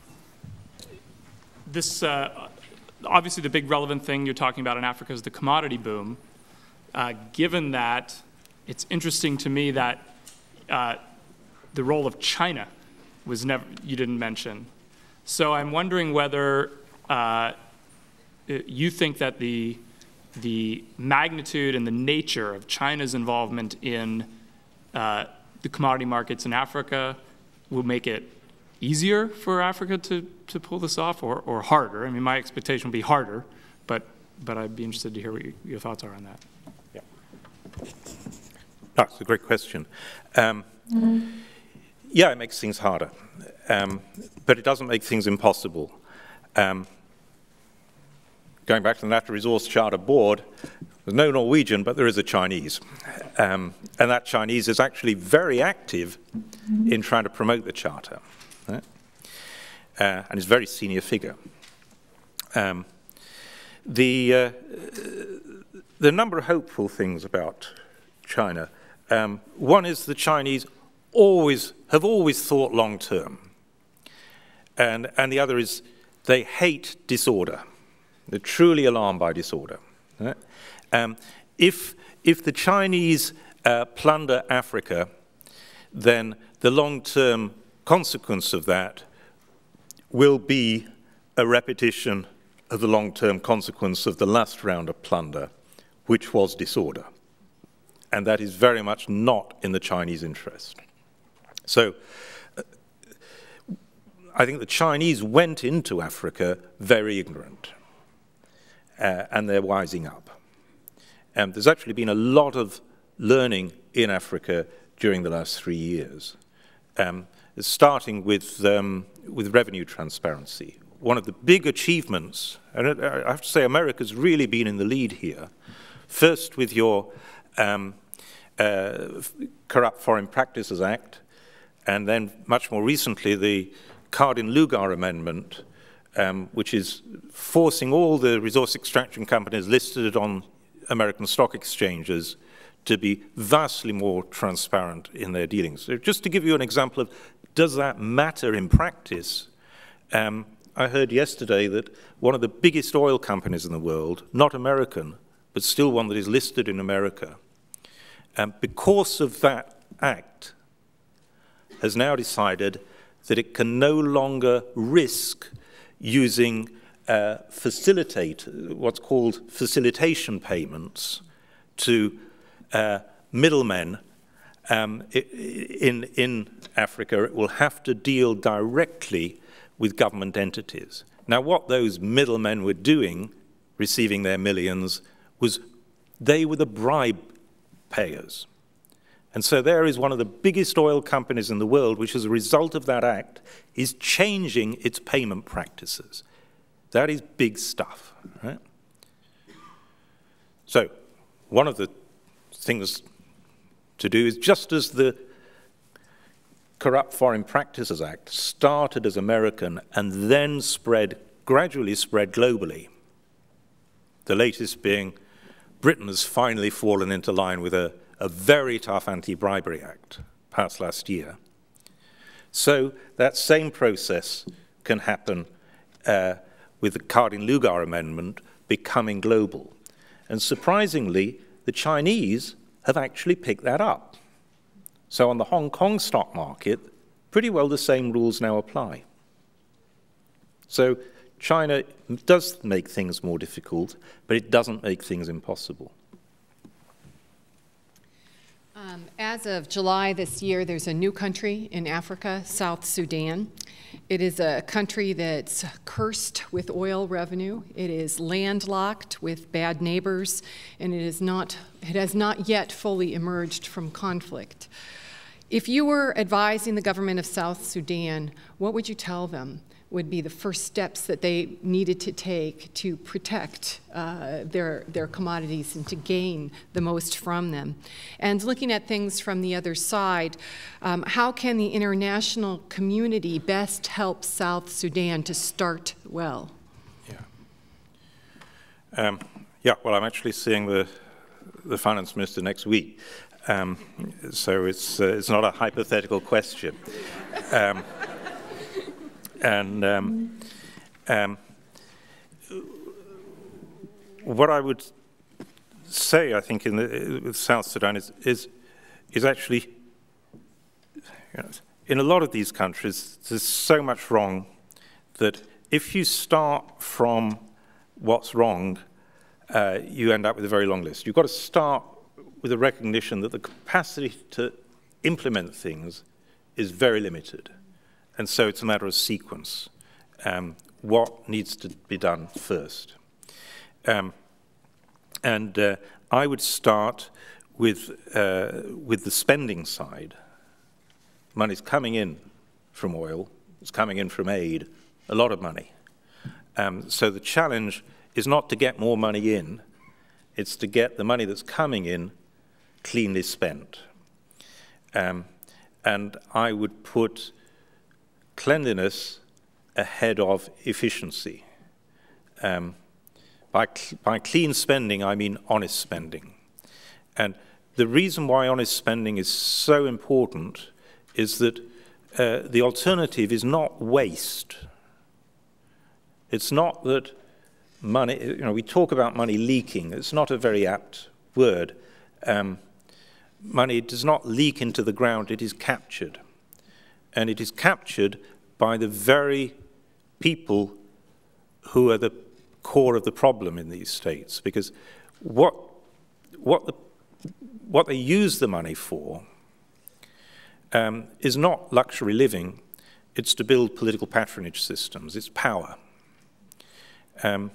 S3: this, uh, obviously the big relevant thing you're talking about in Africa is the commodity boom. Uh, given that, it's interesting to me that uh, the role of China was never, you didn't mention. So I'm wondering whether uh, you think that the the magnitude and the nature of China's involvement in uh, the commodity markets in Africa will make it easier for Africa to, to pull this off, or, or harder? I mean, my expectation would be harder, but, but I'd be interested to hear what you, your thoughts are on that.
S2: Yeah. That's a great question. Um, mm-hmm. Yeah, it makes things harder, um, but it doesn't make things impossible. Um, going back to the Natural Resource Charter Board, there's no Norwegian, but there is a Chinese. Um, and that Chinese is actually very active in trying to promote the Charter. Right? Uh, and is a very senior figure. Um, the, uh, the number of hopeful things about China. Um, one is the Chinese always have always thought long term. And, and the other is they hate disorder. They're truly alarmed by disorder. Right? Um, if, if the Chinese uh, plunder Africa, then the long-term consequence of that will be a repetition of the long-term consequence of the last round of plunder, which was disorder. And that is very much not in the Chinese interest. So uh, I think the Chinese went into Africa very ignorant, uh, and they're wising up. Um, there's actually been a lot of learning in Africa during the last three years, um, starting with, um, with revenue transparency. One of the big achievements, and I have to say America's really been in the lead here, first with your um, uh, Corrupt Foreign Practices Act, and then much more recently the Cardin-Lugar Amendment, um, which is forcing all the resource extraction companies listed on American stock exchanges to be vastly more transparent in their dealings. So just to give you an example of, does that matter in practice? Um, I heard yesterday that one of the biggest oil companies in the world, not American, but still one that is listed in America, um, because of that act, has now decided that it can no longer risk using Uh, facilitate what's called facilitation payments to uh, middlemen um, in, in Africa. It will have to deal directly with government entities. Now, what those middlemen were doing, receiving their millions, was they were the bribe payers. And so there is one of the biggest oil companies in the world, which as a result of that act is changing its payment practices. That is big stuff, right? So one of the things to do is, just as the Corrupt Foreign Practices Act started as American and then spread, gradually spread globally, the latest being Britain has finally fallen into line with a, a very tough anti-bribery act passed last year. So that same process can happen uh, with the Cardin-Lugar Amendment becoming global. And surprisingly, the Chinese have actually picked that up. So on the Hong Kong stock market, pretty well the same rules now apply. So China does make things more difficult, but it doesn't make things impossible.
S4: Um, as of July this year, there's a new country in Africa, South Sudan. It is a country that's cursed with oil revenue. It is landlocked with bad neighbors, and it is not, it has not yet fully emerged from conflict. If you were advising the government of South Sudan, what would you tell them would be the first steps that they needed to take to protect uh, their, their commodities and to gain the most from them? And looking at things from the other side, um, how can the international community best help South Sudan to start well?
S2: Yeah. Um, yeah, well, I'm actually seeing the, the finance minister next week. Um, so it's, uh, it's not a hypothetical question. Um, And um, um, what I would say, I think, in the, with South Sudan is, is, is actually, you know, in a lot of these countries, there's so much wrong that if you start from what's wrong, uh, you end up with a very long list. You've got to start with a recognition that the capacity to implement things is very limited. and so it's a matter of sequence. Um, what needs to be done first? Um, and uh, I would start with, uh, with the spending side. Money's coming in from oil, it's coming in from aid, a lot of money. Um, so the challenge is not to get more money in, it's to get the money that's coming in cleanly spent. Um, and I would put cleanliness ahead of efficiency. Um, by, cl by clean spending, I mean honest spending. And the reason why honest spending is so important is that uh, the alternative is not waste. It's not that money, you know, we talk about money leaking. It's not a very apt word. Um, money does not leak into the ground, it is captured. And it is captured by the very people who are the core of the problem in these states. Because what, what, the, what they use the money for um, is not luxury living, it's to build political patronage systems, it's power. Um,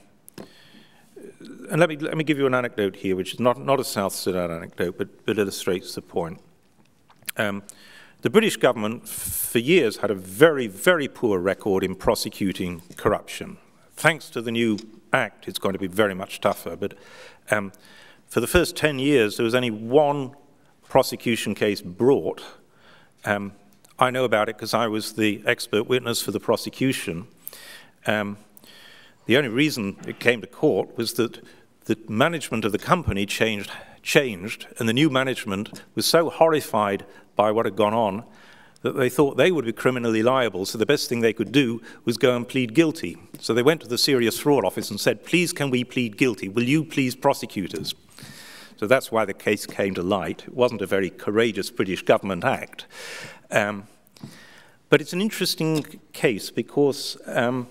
S2: and let me, let me give you an anecdote here, which is not, not a South Sudan anecdote, but, but illustrates the point. Um, the British government, for years, had a very, very poor record in prosecuting corruption. Thanks to the new act, it's going to be very much tougher. But um, for the first ten years, there was only one prosecution case brought. Um, I know about it because I was the expert witness for the prosecution. Um, The only reason it came to court was that the management of the company changed, changed, and the new management was so horrified by what had gone on that they thought they would be criminally liable, so the best thing they could do was go and plead guilty. So they went to the Serious Fraud Office and said, please can we plead guilty? Will you please prosecute us? So that's why the case came to light. It wasn't a very courageous British government act. Um, but it's an interesting case because um,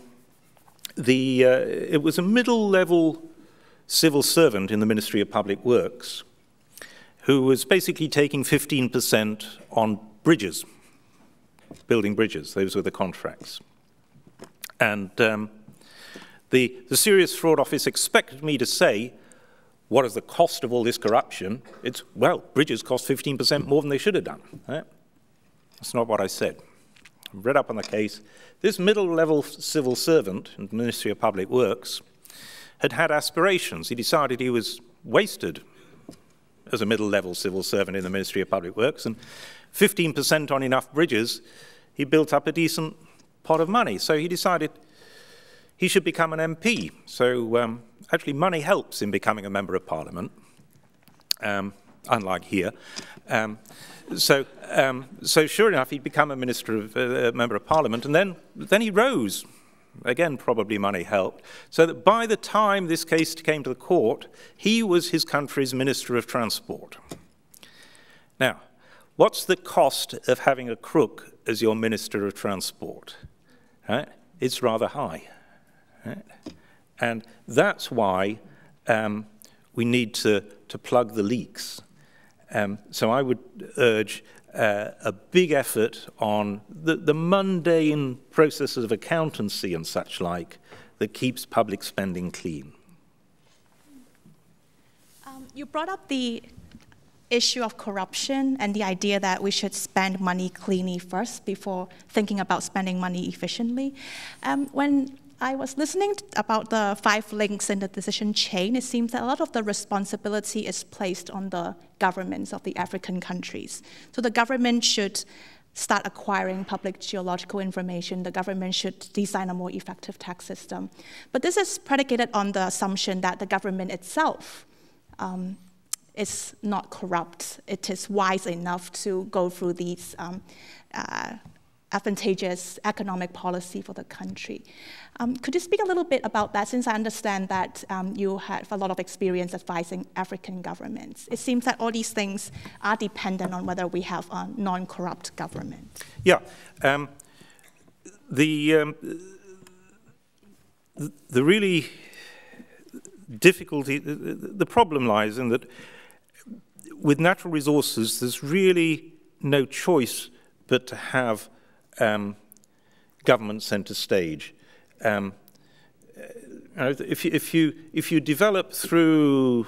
S2: The, uh, it was a middle-level civil servant in the Ministry of Public Works who was basically taking fifteen percent on bridges, building bridges. Those were the contracts. And um, the, the Serious Fraud Office expected me to say, what is the cost of all this corruption? It's, well, bridges cost fifteen percent more than they should have done. Right? That's not what I said. I read up on the case. This middle-level civil servant in the Ministry of Public Works had had aspirations. He decided he was wasted as a middle-level civil servant in the Ministry of Public Works, and fifteen percent on enough bridges, he built up a decent pot of money. So he decided he should become an M P. So um, actually money helps in becoming a member of Parliament, um, unlike here. Um, So, um, so sure enough, he'd become a minister of, uh, a member of Parliament, and then, then he rose. Again, probably money helped. So that by the time this case came to the court, he was his country's Minister of Transport. Now, what's the cost of having a crook as your Minister of Transport? Right? It's rather high. Right? And that's why um, we need to, to plug the leaks. Um, so I would urge uh, a big effort on the, the mundane processes of accountancy and such like that keeps public spending clean.
S5: Um, you brought up the issue of corruption and the idea that we should spend money cleanly first before thinking about spending money efficiently. Um, when I was listening about the five links in the decision chain, it seems that a lot of the responsibility is placed on the governments of the African countries. So the government should start acquiring public geological information. The government should design a more effective tax system. But this is predicated on the assumption that the government itself um, is not corrupt. It is wise enough to go through these um, uh, advantageous economic policy for the country. Um, could you speak a little bit about that, since I understand that um, you have a lot of experience advising African governments? It seems that all these things are dependent on whether we have a non-corrupt government.
S2: Yeah. Um, the, um, the, the really difficulty, the, the problem lies in that with natural resources, there's really no choice but to have Um, government center stage. Um, you know, if, you, if, you, if you develop through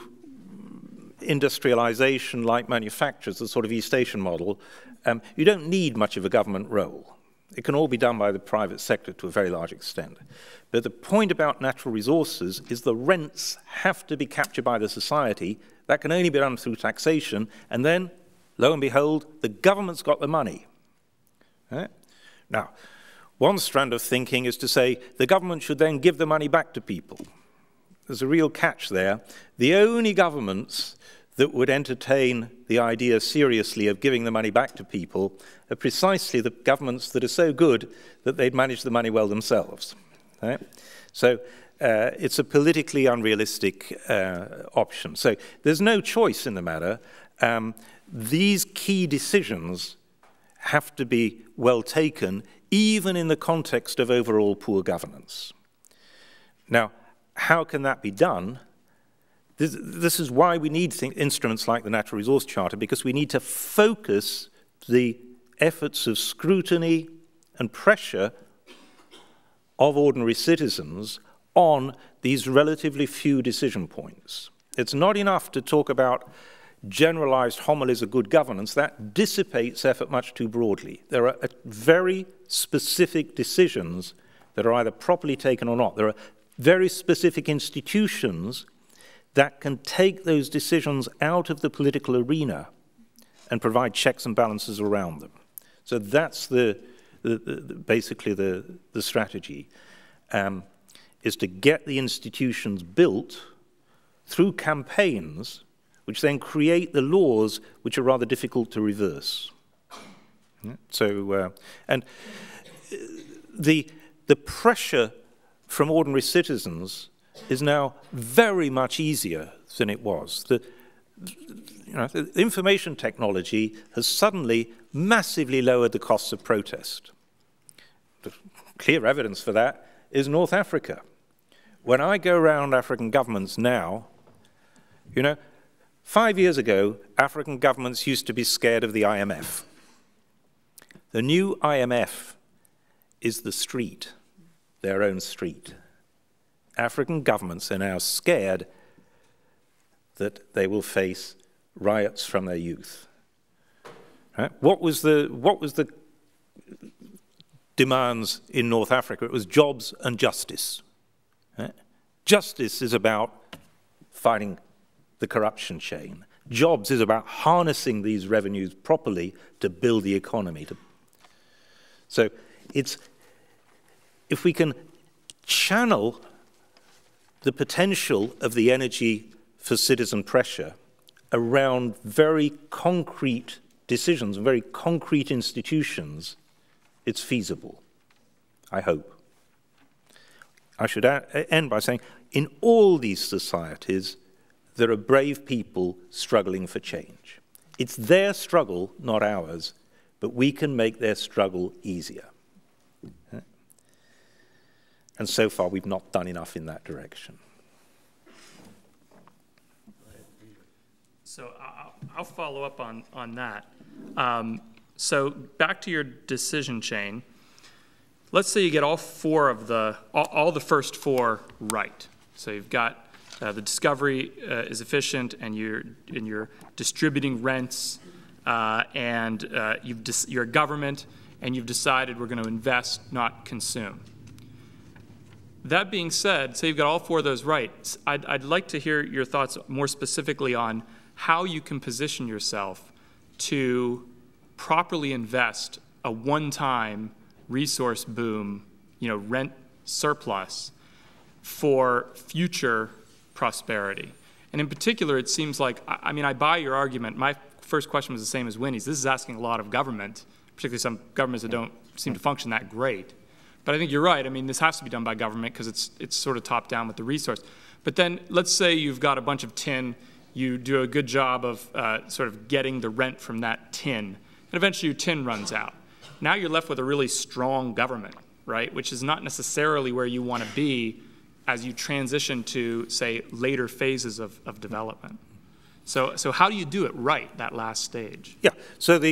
S2: industrialization like manufacturers, the sort of East Asian model, um, you don't need much of a government role. It can all be done by the private sector to a very large extent. But the point about natural resources is the rents have to be captured by the society. That can only be done through taxation. And then, lo and behold, the government's got the money. Right? Now, one strand of thinking is to say the government should then give the money back to people. There's a real catch there. The only governments that would entertain the idea seriously of giving the money back to people are precisely the governments that are so good that they'd manage the money well themselves. Right? So uh, it's a politically unrealistic uh, option. So there's no choice in the matter. Um, these key decisions have to be well taken, even in the context of overall poor governance. Now, how can that be done? This, this is why we need th- instruments like the Natural Resource Charter, because we need to focus the efforts of scrutiny and pressure of ordinary citizens on these relatively few decision points. It's not enough to talk about generalized homilies of good governance. That dissipates effort much too broadly. There are very specific decisions that are either properly taken or not. There are very specific institutions that can take those decisions out of the political arena and provide checks and balances around them. So that's the, the, the basically the, the strategy, um, is to get the institutions built through campaigns which then create the laws which are rather difficult to reverse. Yeah. So, uh, and the, the pressure from ordinary citizens is now very much easier than it was. The, you know, the information technology has suddenly massively lowered the costs of protest. The clear evidence for that is North Africa. When I go around African governments now, you know, five years ago, African governments used to be scared of the I M F. The new I M F is the street, their own street. African governments are now scared that they will face riots from their youth. Right? What was the, what was the demands in North Africa? It was jobs and justice. Right? Justice is about fighting the corruption chain. Jobs is about harnessing these revenues properly to build the economy. To... So it's, if we can channel the potential of the energy for citizen pressure around very concrete decisions and very concrete institutions, it's feasible, I hope. I should end by saying, in all these societies, there are brave people struggling for change. It's their struggle, not ours, but we can make their struggle easier. And so far, we've not done enough in that direction.
S3: So I'll, I'll follow up on, on that. Um, so back to your decision chain. Let's say you get all four of the, all, all the first four right. So you've got uh, the discovery uh, is efficient, and you're, and you're distributing rents, uh, and uh, you've dis- you're a government, and you've decided we're going to invest, not consume. That being said, say you've got all four of those right, I'd, I'd like to hear your thoughts more specifically on how you can position yourself to properly invest a one-time resource boom, you know, rent surplus for future prosperity. And in particular, it seems like, I mean, I buy your argument. My first question was the same as Winnie's. This is asking a lot of government, particularly some governments that don't seem to function that great. But I think you're right. I mean, this has to be done by government because it's, it's sort of top down with the resource. But then let's say you've got a bunch of tin. You do a good job of uh, sort of getting the rent from that tin. And eventually your tin runs out. Now you're left with a really strong government, right? Which is not necessarily where you want to be as you transition to, say, later phases of, of development. So, so how do you do it right, that last stage?
S2: Yeah, so the,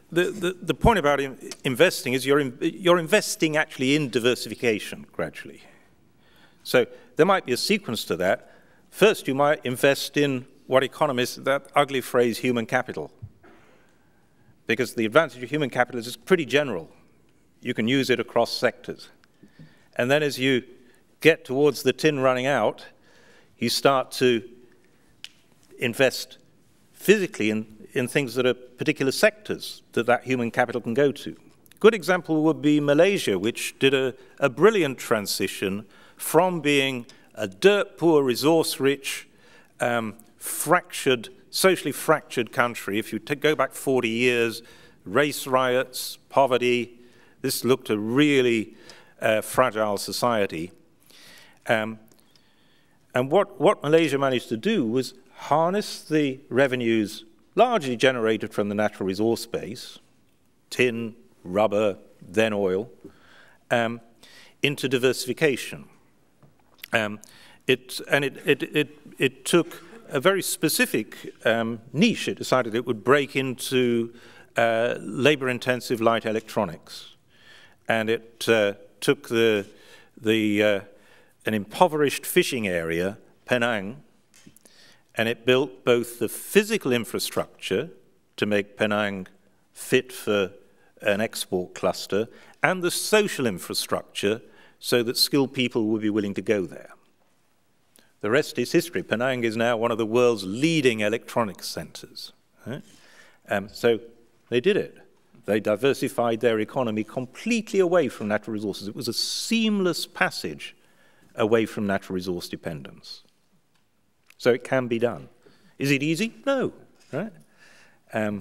S2: the, the, the point about in, investing is you're, in, you're investing actually in diversification gradually. So there might be a sequence to that. First, you might invest in what economists, that ugly phrase, human capital. Because the advantage of human capital is it's pretty general. You can use it across sectors. And then as you get towards the tin running out, you start to invest physically in, in things that are particular sectors that that human capital can go to. Good example would be Malaysia, which did a, a brilliant transition from being a dirt-poor, resource-rich, um, fractured, socially fractured country. If you go back forty years, race riots, poverty, this looked a really uh, fragile society. Um, and what, what Malaysia managed to do was harness the revenues largely generated from the natural resource base, tin, rubber, then oil, um, into diversification. Um, it, and it, it, it, it took a very specific um, niche. It decided it would break into uh, labor-intensive light electronics. And it uh, took the, the, uh, an impoverished fishing area, Penang, and it built both the physical infrastructure to make Penang fit for an export cluster and the social infrastructure so that skilled people would be willing to go there. The rest is history. Penang is now one of the world's leading electronics centers. Right? Um, so they did it. They diversified their economy completely away from natural resources. It was a seamless passage away from natural resource dependence. So it can be done. Is it easy? No. Right? Um,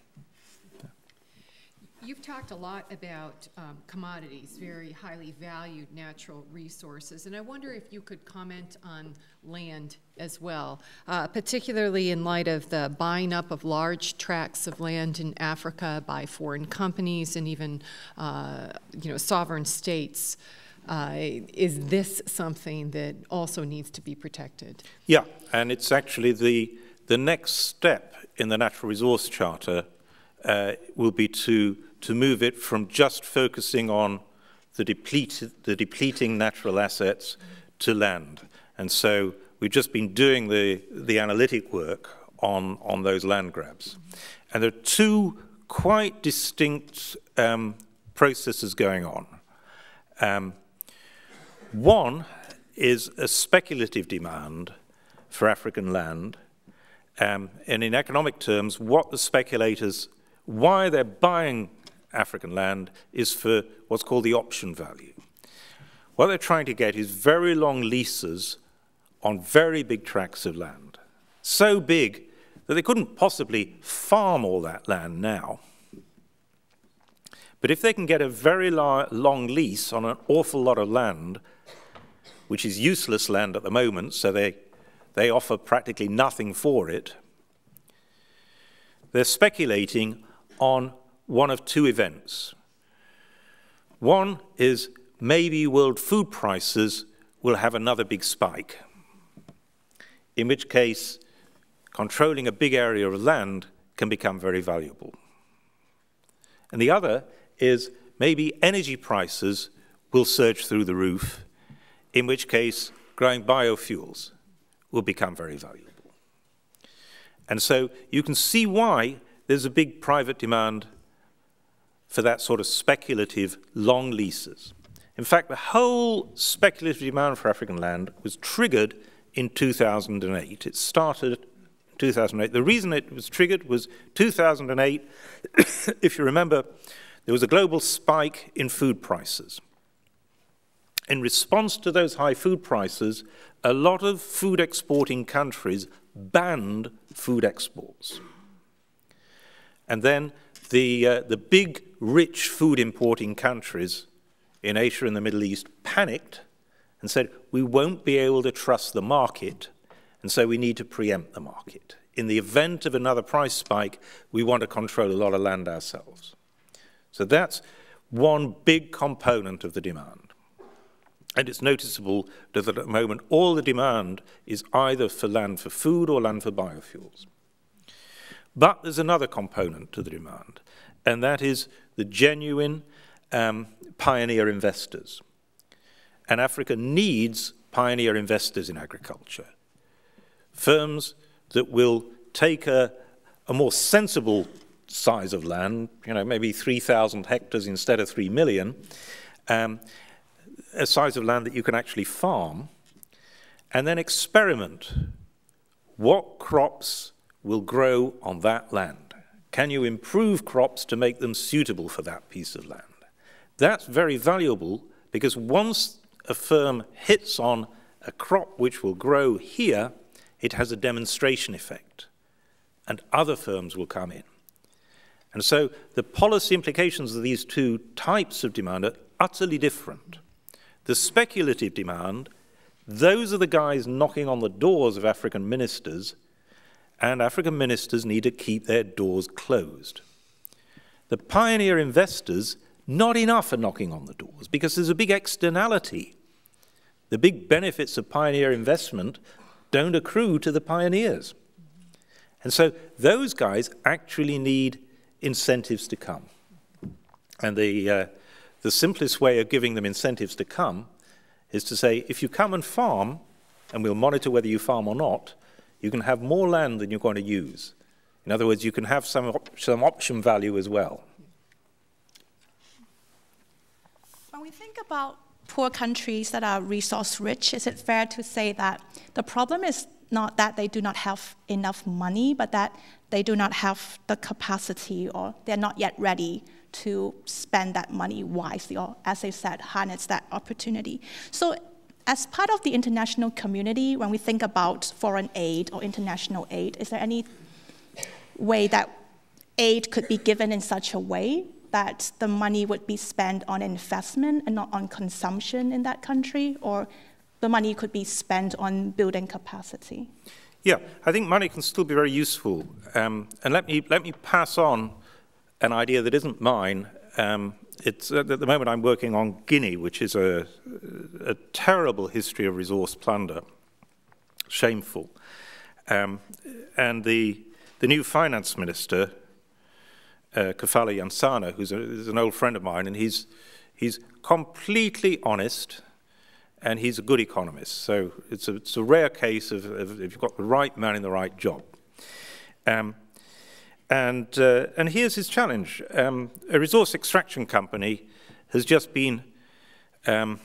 S4: You've talked a lot about um, commodities, very highly valued natural resources, and I wonder if you could comment on land as well, uh, particularly in light of the buying up of large tracts of land in Africa by foreign companies and even, uh, you know, sovereign states. Uh, is this something that also needs to be protected?
S2: Yeah, and it's actually the, the next step in the Natural Resource Charter uh, will be to to move it from just focusing on the, deplete, the depleting natural assets to land. And so we've just been doing the, the analytic work on, on those land grabs. And there are two quite distinct um, processes going on. Um, one is a speculative demand for African land. Um, and in economic terms, what the speculators, why they're buying African land is for what's called the option value. What they're trying to get is very long leases on very big tracts of land. So big that they couldn't possibly farm all that land now. But if they can get a very long lease on an awful lot of land, which is useless land at the moment, so they, they offer practically nothing for it, they're speculating on one of two events. One is maybe world food prices will have another big spike, in which case controlling a big area of land can become very valuable. And the other is maybe energy prices will surge through the roof, in which case growing biofuels will become very valuable. And so you can see why there's a big private demand for that sort of speculative long leases. In fact, the whole speculative demand for African land was triggered in two thousand eight. It started in two thousand eight. The reason it was triggered was two thousand eight, if you remember, there was a global spike in food prices. In response to those high food prices, a lot of food exporting countries banned food exports. And then the, uh, the big, rich food importing countries in Asia and the Middle East panicked and said, we won't be able to trust the market, and so we need to preempt the market. In the event of another price spike, we want to control a lot of land ourselves. So that's one big component of the demand. And it's noticeable that at the moment all the demand is either for land for food or land for biofuels. But there's another component to the demand, and that is the genuine um, pioneer investors. And Africa needs pioneer investors in agriculture. Firms that will take a, a more sensible size of land, you know, maybe three thousand hectares instead of three million, um, a size of land that you can actually farm, and then experiment. What crops will grow on that land? Can you improve crops to make them suitable for that piece of land? That's very valuable, because once a firm hits on a crop which will grow here, it has a demonstration effect, and other firms will come in. And so the policy implications of these two types of demand are utterly different. The speculative demand, those are the guys knocking on the doors of African ministers, and African ministers need to keep their doors closed. The pioneer investors, not enough are knocking on the doors, because there's a big externality. The big benefits of pioneer investment don't accrue to the pioneers. And so those guys actually need incentives to come. And the, uh, the simplest way of giving them incentives to come is to say, if you come and farm, and we'll monitor whether you farm or not, you can have more land than you're going to use. In other words, you can have some, op some option value as well.
S5: When we think about poor countries that are resource rich, is it fair to say that the problem is not that they do not have enough money, but that they do not have the capacity, or they're not yet ready to spend that money wisely, or as I said, harness that opportunity? So as part of the international community, when we think about foreign aid or international aid, is there any way that aid could be given in such a way that the money would be spent on investment and not on consumption in that country, or the money could be spent on building capacity?
S2: Yeah, I think money can still be very useful. Um, and let me, let me pass on an idea that isn't mine. Um, it's, at the moment I'm working on Guinea, which is a, a terrible history of resource plunder, shameful. Um, and the, the new finance minister, uh, Kafala Yansana, who's, a, who's an old friend of mine, and he's, he's completely honest, and he's a good economist. So it's a, it's a rare case of, of if you've got the right man in the right job. Um, and, uh, and here's his challenge. Um, a resource extraction company has just been, um,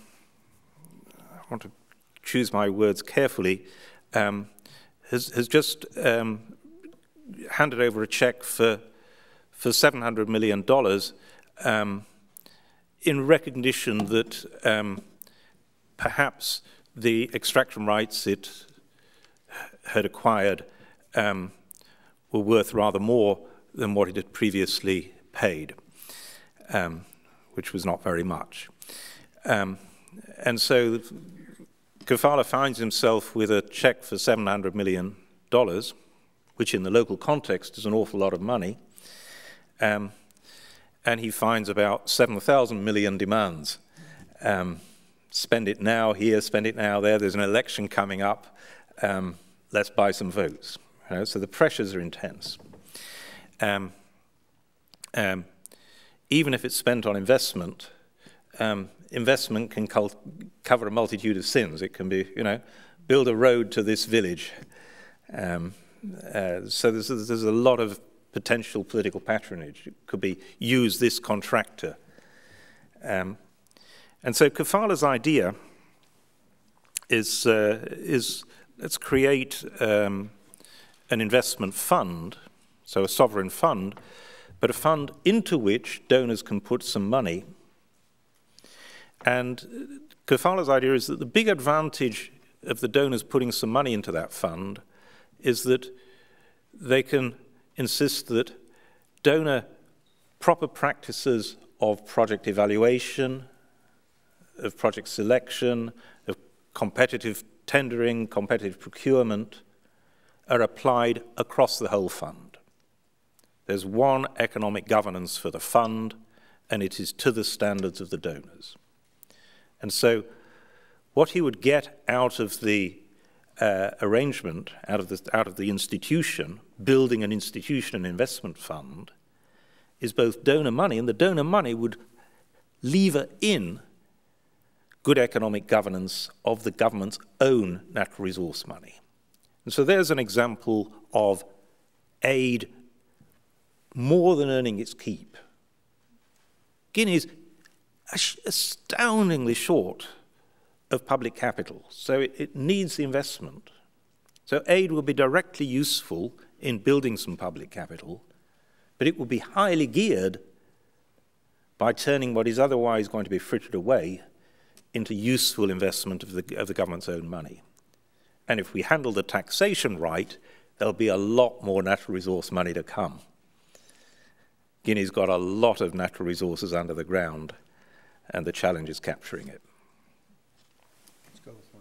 S2: I want to choose my words carefully, um, has, has just um, handed over a check for, for seven hundred million dollars um, in recognition that um, perhaps the extraction rights it had acquired um, were worth rather more than what it had previously paid, um, which was not very much. Um, and so Kafala finds himself with a check for seven hundred million dollars, which in the local context is an awful lot of money, um, and he finds about seven thousand million demands. Um, Spend it now here, spend it now there, there's an election coming up, um, let's buy some votes. You know, so the pressures are intense. Um, um, even if it's spent on investment, um, investment can cover a multitude of sins. It can be, you know, build a road to this village. Um, uh, so there's, there's a lot of potential political patronage. It could be use this contractor. Um, And so Kafala's idea is, uh, is let's create um, an investment fund, so a sovereign fund, but a fund into which donors can put some money. And Kafala's idea is that the big advantage of the donors putting some money into that fund is that they can insist that donor proper practices of project evaluation, of project selection, of competitive tendering, competitive procurement, are applied across the whole fund. There's one economic governance for the fund, and it is to the standards of the donors. And so what he would get out of the uh, arrangement, out of the, out of the institution, building an institution, an investment fund, is both donor money, and the donor money would lever in good economic governance of the government's own natural resource money. And so there's an example of aid more than earning its keep. Guinea is astoundingly short of public capital, so it, it needs the investment. So aid will be directly useful in building some public capital, but it will be highly geared by turning what is otherwise going to be frittered away into useful investment of the, of the government's own money. And if we handle the taxation right, there'll be a lot more natural resource money to come. Guinea's got a lot of natural resources under the ground, and the challenge is capturing it.
S1: Let's go with one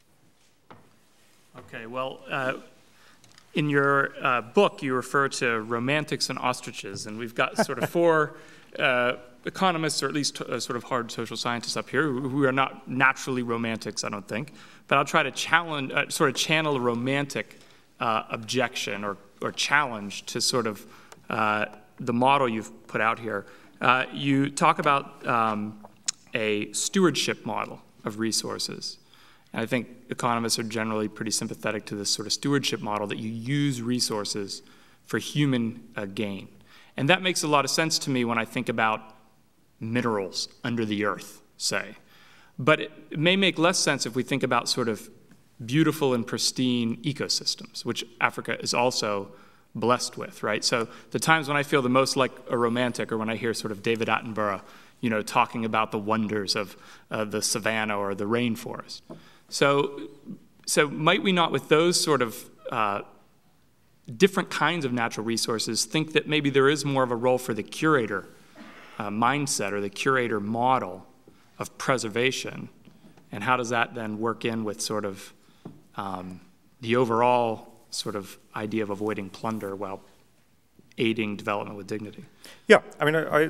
S1: last.
S3: Okay, well, uh, in your uh, book, you refer to romantics and ostriches, and we've got sort of four uh, economists, or at least uh, sort of hard social scientists up here, who, who are not naturally romantics, I don't think. But I'll try to challenge, uh, sort of channel a romantic uh, objection or, or challenge to sort of uh, the model you've put out here. Uh, you talk about um, a stewardship model of resources. And I think economists are generally pretty sympathetic to this sort of stewardship model, that you use resources for human uh, gain. And that makes a lot of sense to me when I think about minerals under the earth, say. But it, it may make less sense if we think about sort of beautiful and pristine ecosystems, which Africa is also blessed with, right? So the times when I feel the most like a romantic, or when I hear sort of David Attenborough, you know, talking about the wonders of uh, the savanna or the rainforest. So, so might we not, with those sort of uh, different kinds of natural resources, think that maybe there is more of a role for the curator uh, mindset, or the curator model of preservation, and how does that then work in with sort of um, the overall sort of idea of avoiding plunder while aiding development with dignity?
S2: Yeah, I mean, I, I,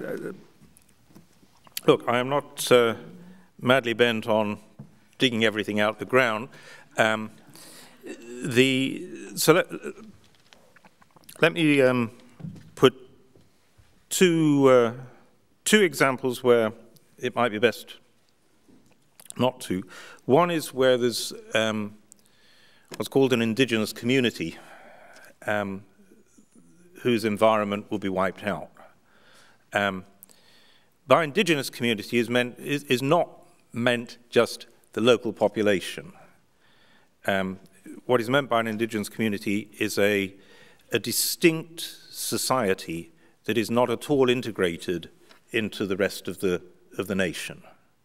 S2: look, I am not uh, madly bent on digging everything out of the ground. Um, the, so let, let me um, put two, uh, two examples where it might be best not to. One is where there's um, what's called an indigenous community um, whose environment will be wiped out. Um, by indigenous community is, meant, is, is not meant just the local population. Um, what is meant by an indigenous community is a, a distinct society that is not at all integrated into the rest of the, of the nation.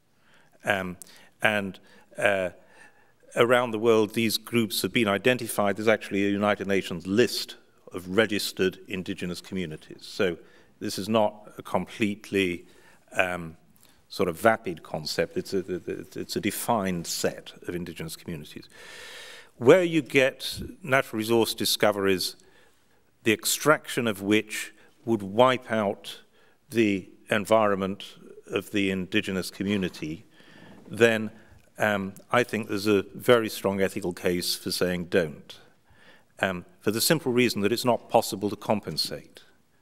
S2: Um, and uh, around the world, these groups have been identified. There's actually a United Nations list of registered indigenous communities. So this is not a completely um, sort of vapid concept. It's a, it's a defined set of indigenous communities. Where you get natural resource discoveries, the extraction of which would wipe out the environment of the indigenous community, then um, I think there's a very strong ethical case for saying don't, um, for the simple reason that it's not possible to compensate.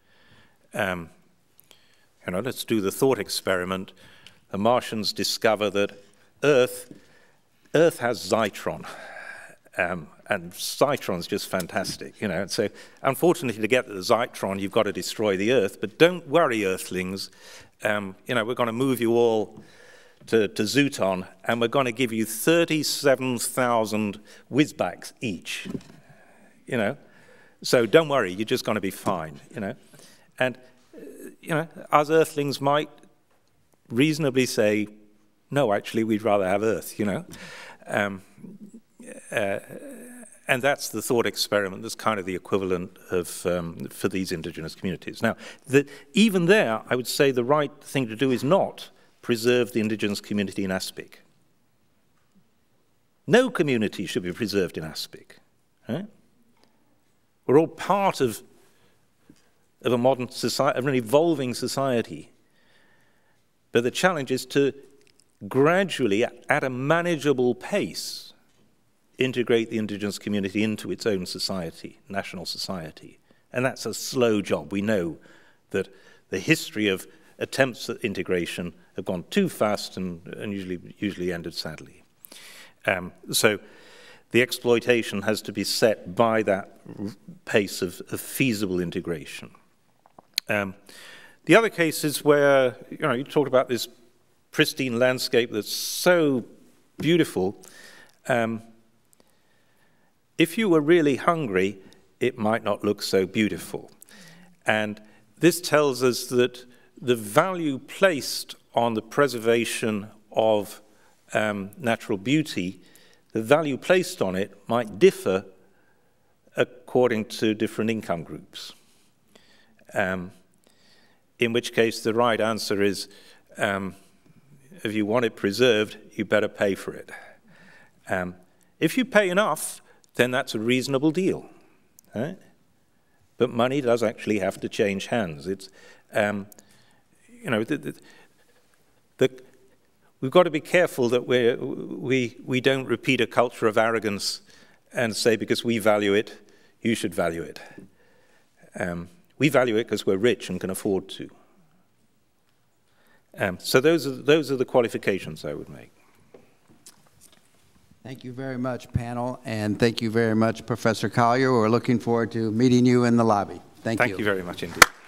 S2: Um, you know, let's do the thought experiment. The Martians discover that Earth, Earth has Zytron, um, and Zytron's just fantastic, you know. And so, unfortunately, to get the Zytron, you've got to destroy the Earth. But don't worry, Earthlings. Um, you know, we're going to move you all to, to Zooton, and we're going to give you thirty-seven thousand whizbacks each. You know, so don't worry, you're just going to be fine. You know, and uh, you know, us Earthlings might reasonably say, no, actually, we'd rather have Earth, you know. Um, uh, and that's the thought experiment that's kind of the equivalent of, um, for these indigenous communities. Now, the, even there, I would say the right thing to do is not preserve the indigenous community in Aspic. No community should be preserved in Aspic. Right? We're all part of, of a modern society, of an evolving society. But the challenge is to gradually, at a manageable pace, integrate the indigenous community into its own society, national society. And that's a slow job. We know that the history of attempts at integration have gone too fast and, and usually, usually ended sadly. Um, so the exploitation has to be set by that pace of, of feasible integration. Um, the other case is where, you know, you talked about this pristine landscape that's so beautiful. Um, if you were really hungry, it might not look so beautiful. And this tells us that the value placed on the preservation of um, natural beauty, the value placed on it might differ according to different income groups. Um, in which case the right answer is, um, if you want it preserved, you better pay for it. Um, if you pay enough, then that's a reasonable deal. Right? But money does actually have to change hands. It's, um, you know, the, the, the, we've got to be careful that we're, we we don't repeat a culture of arrogance and say because we value it, you should value it. Um, we value it because we're rich and can afford to. Um, so those are those are the qualifications I would make.
S1: Thank you very much, panel, and thank you very much, Professor Collier. We're looking forward to meeting you in the lobby. Thank you.
S2: Thank you very much indeed.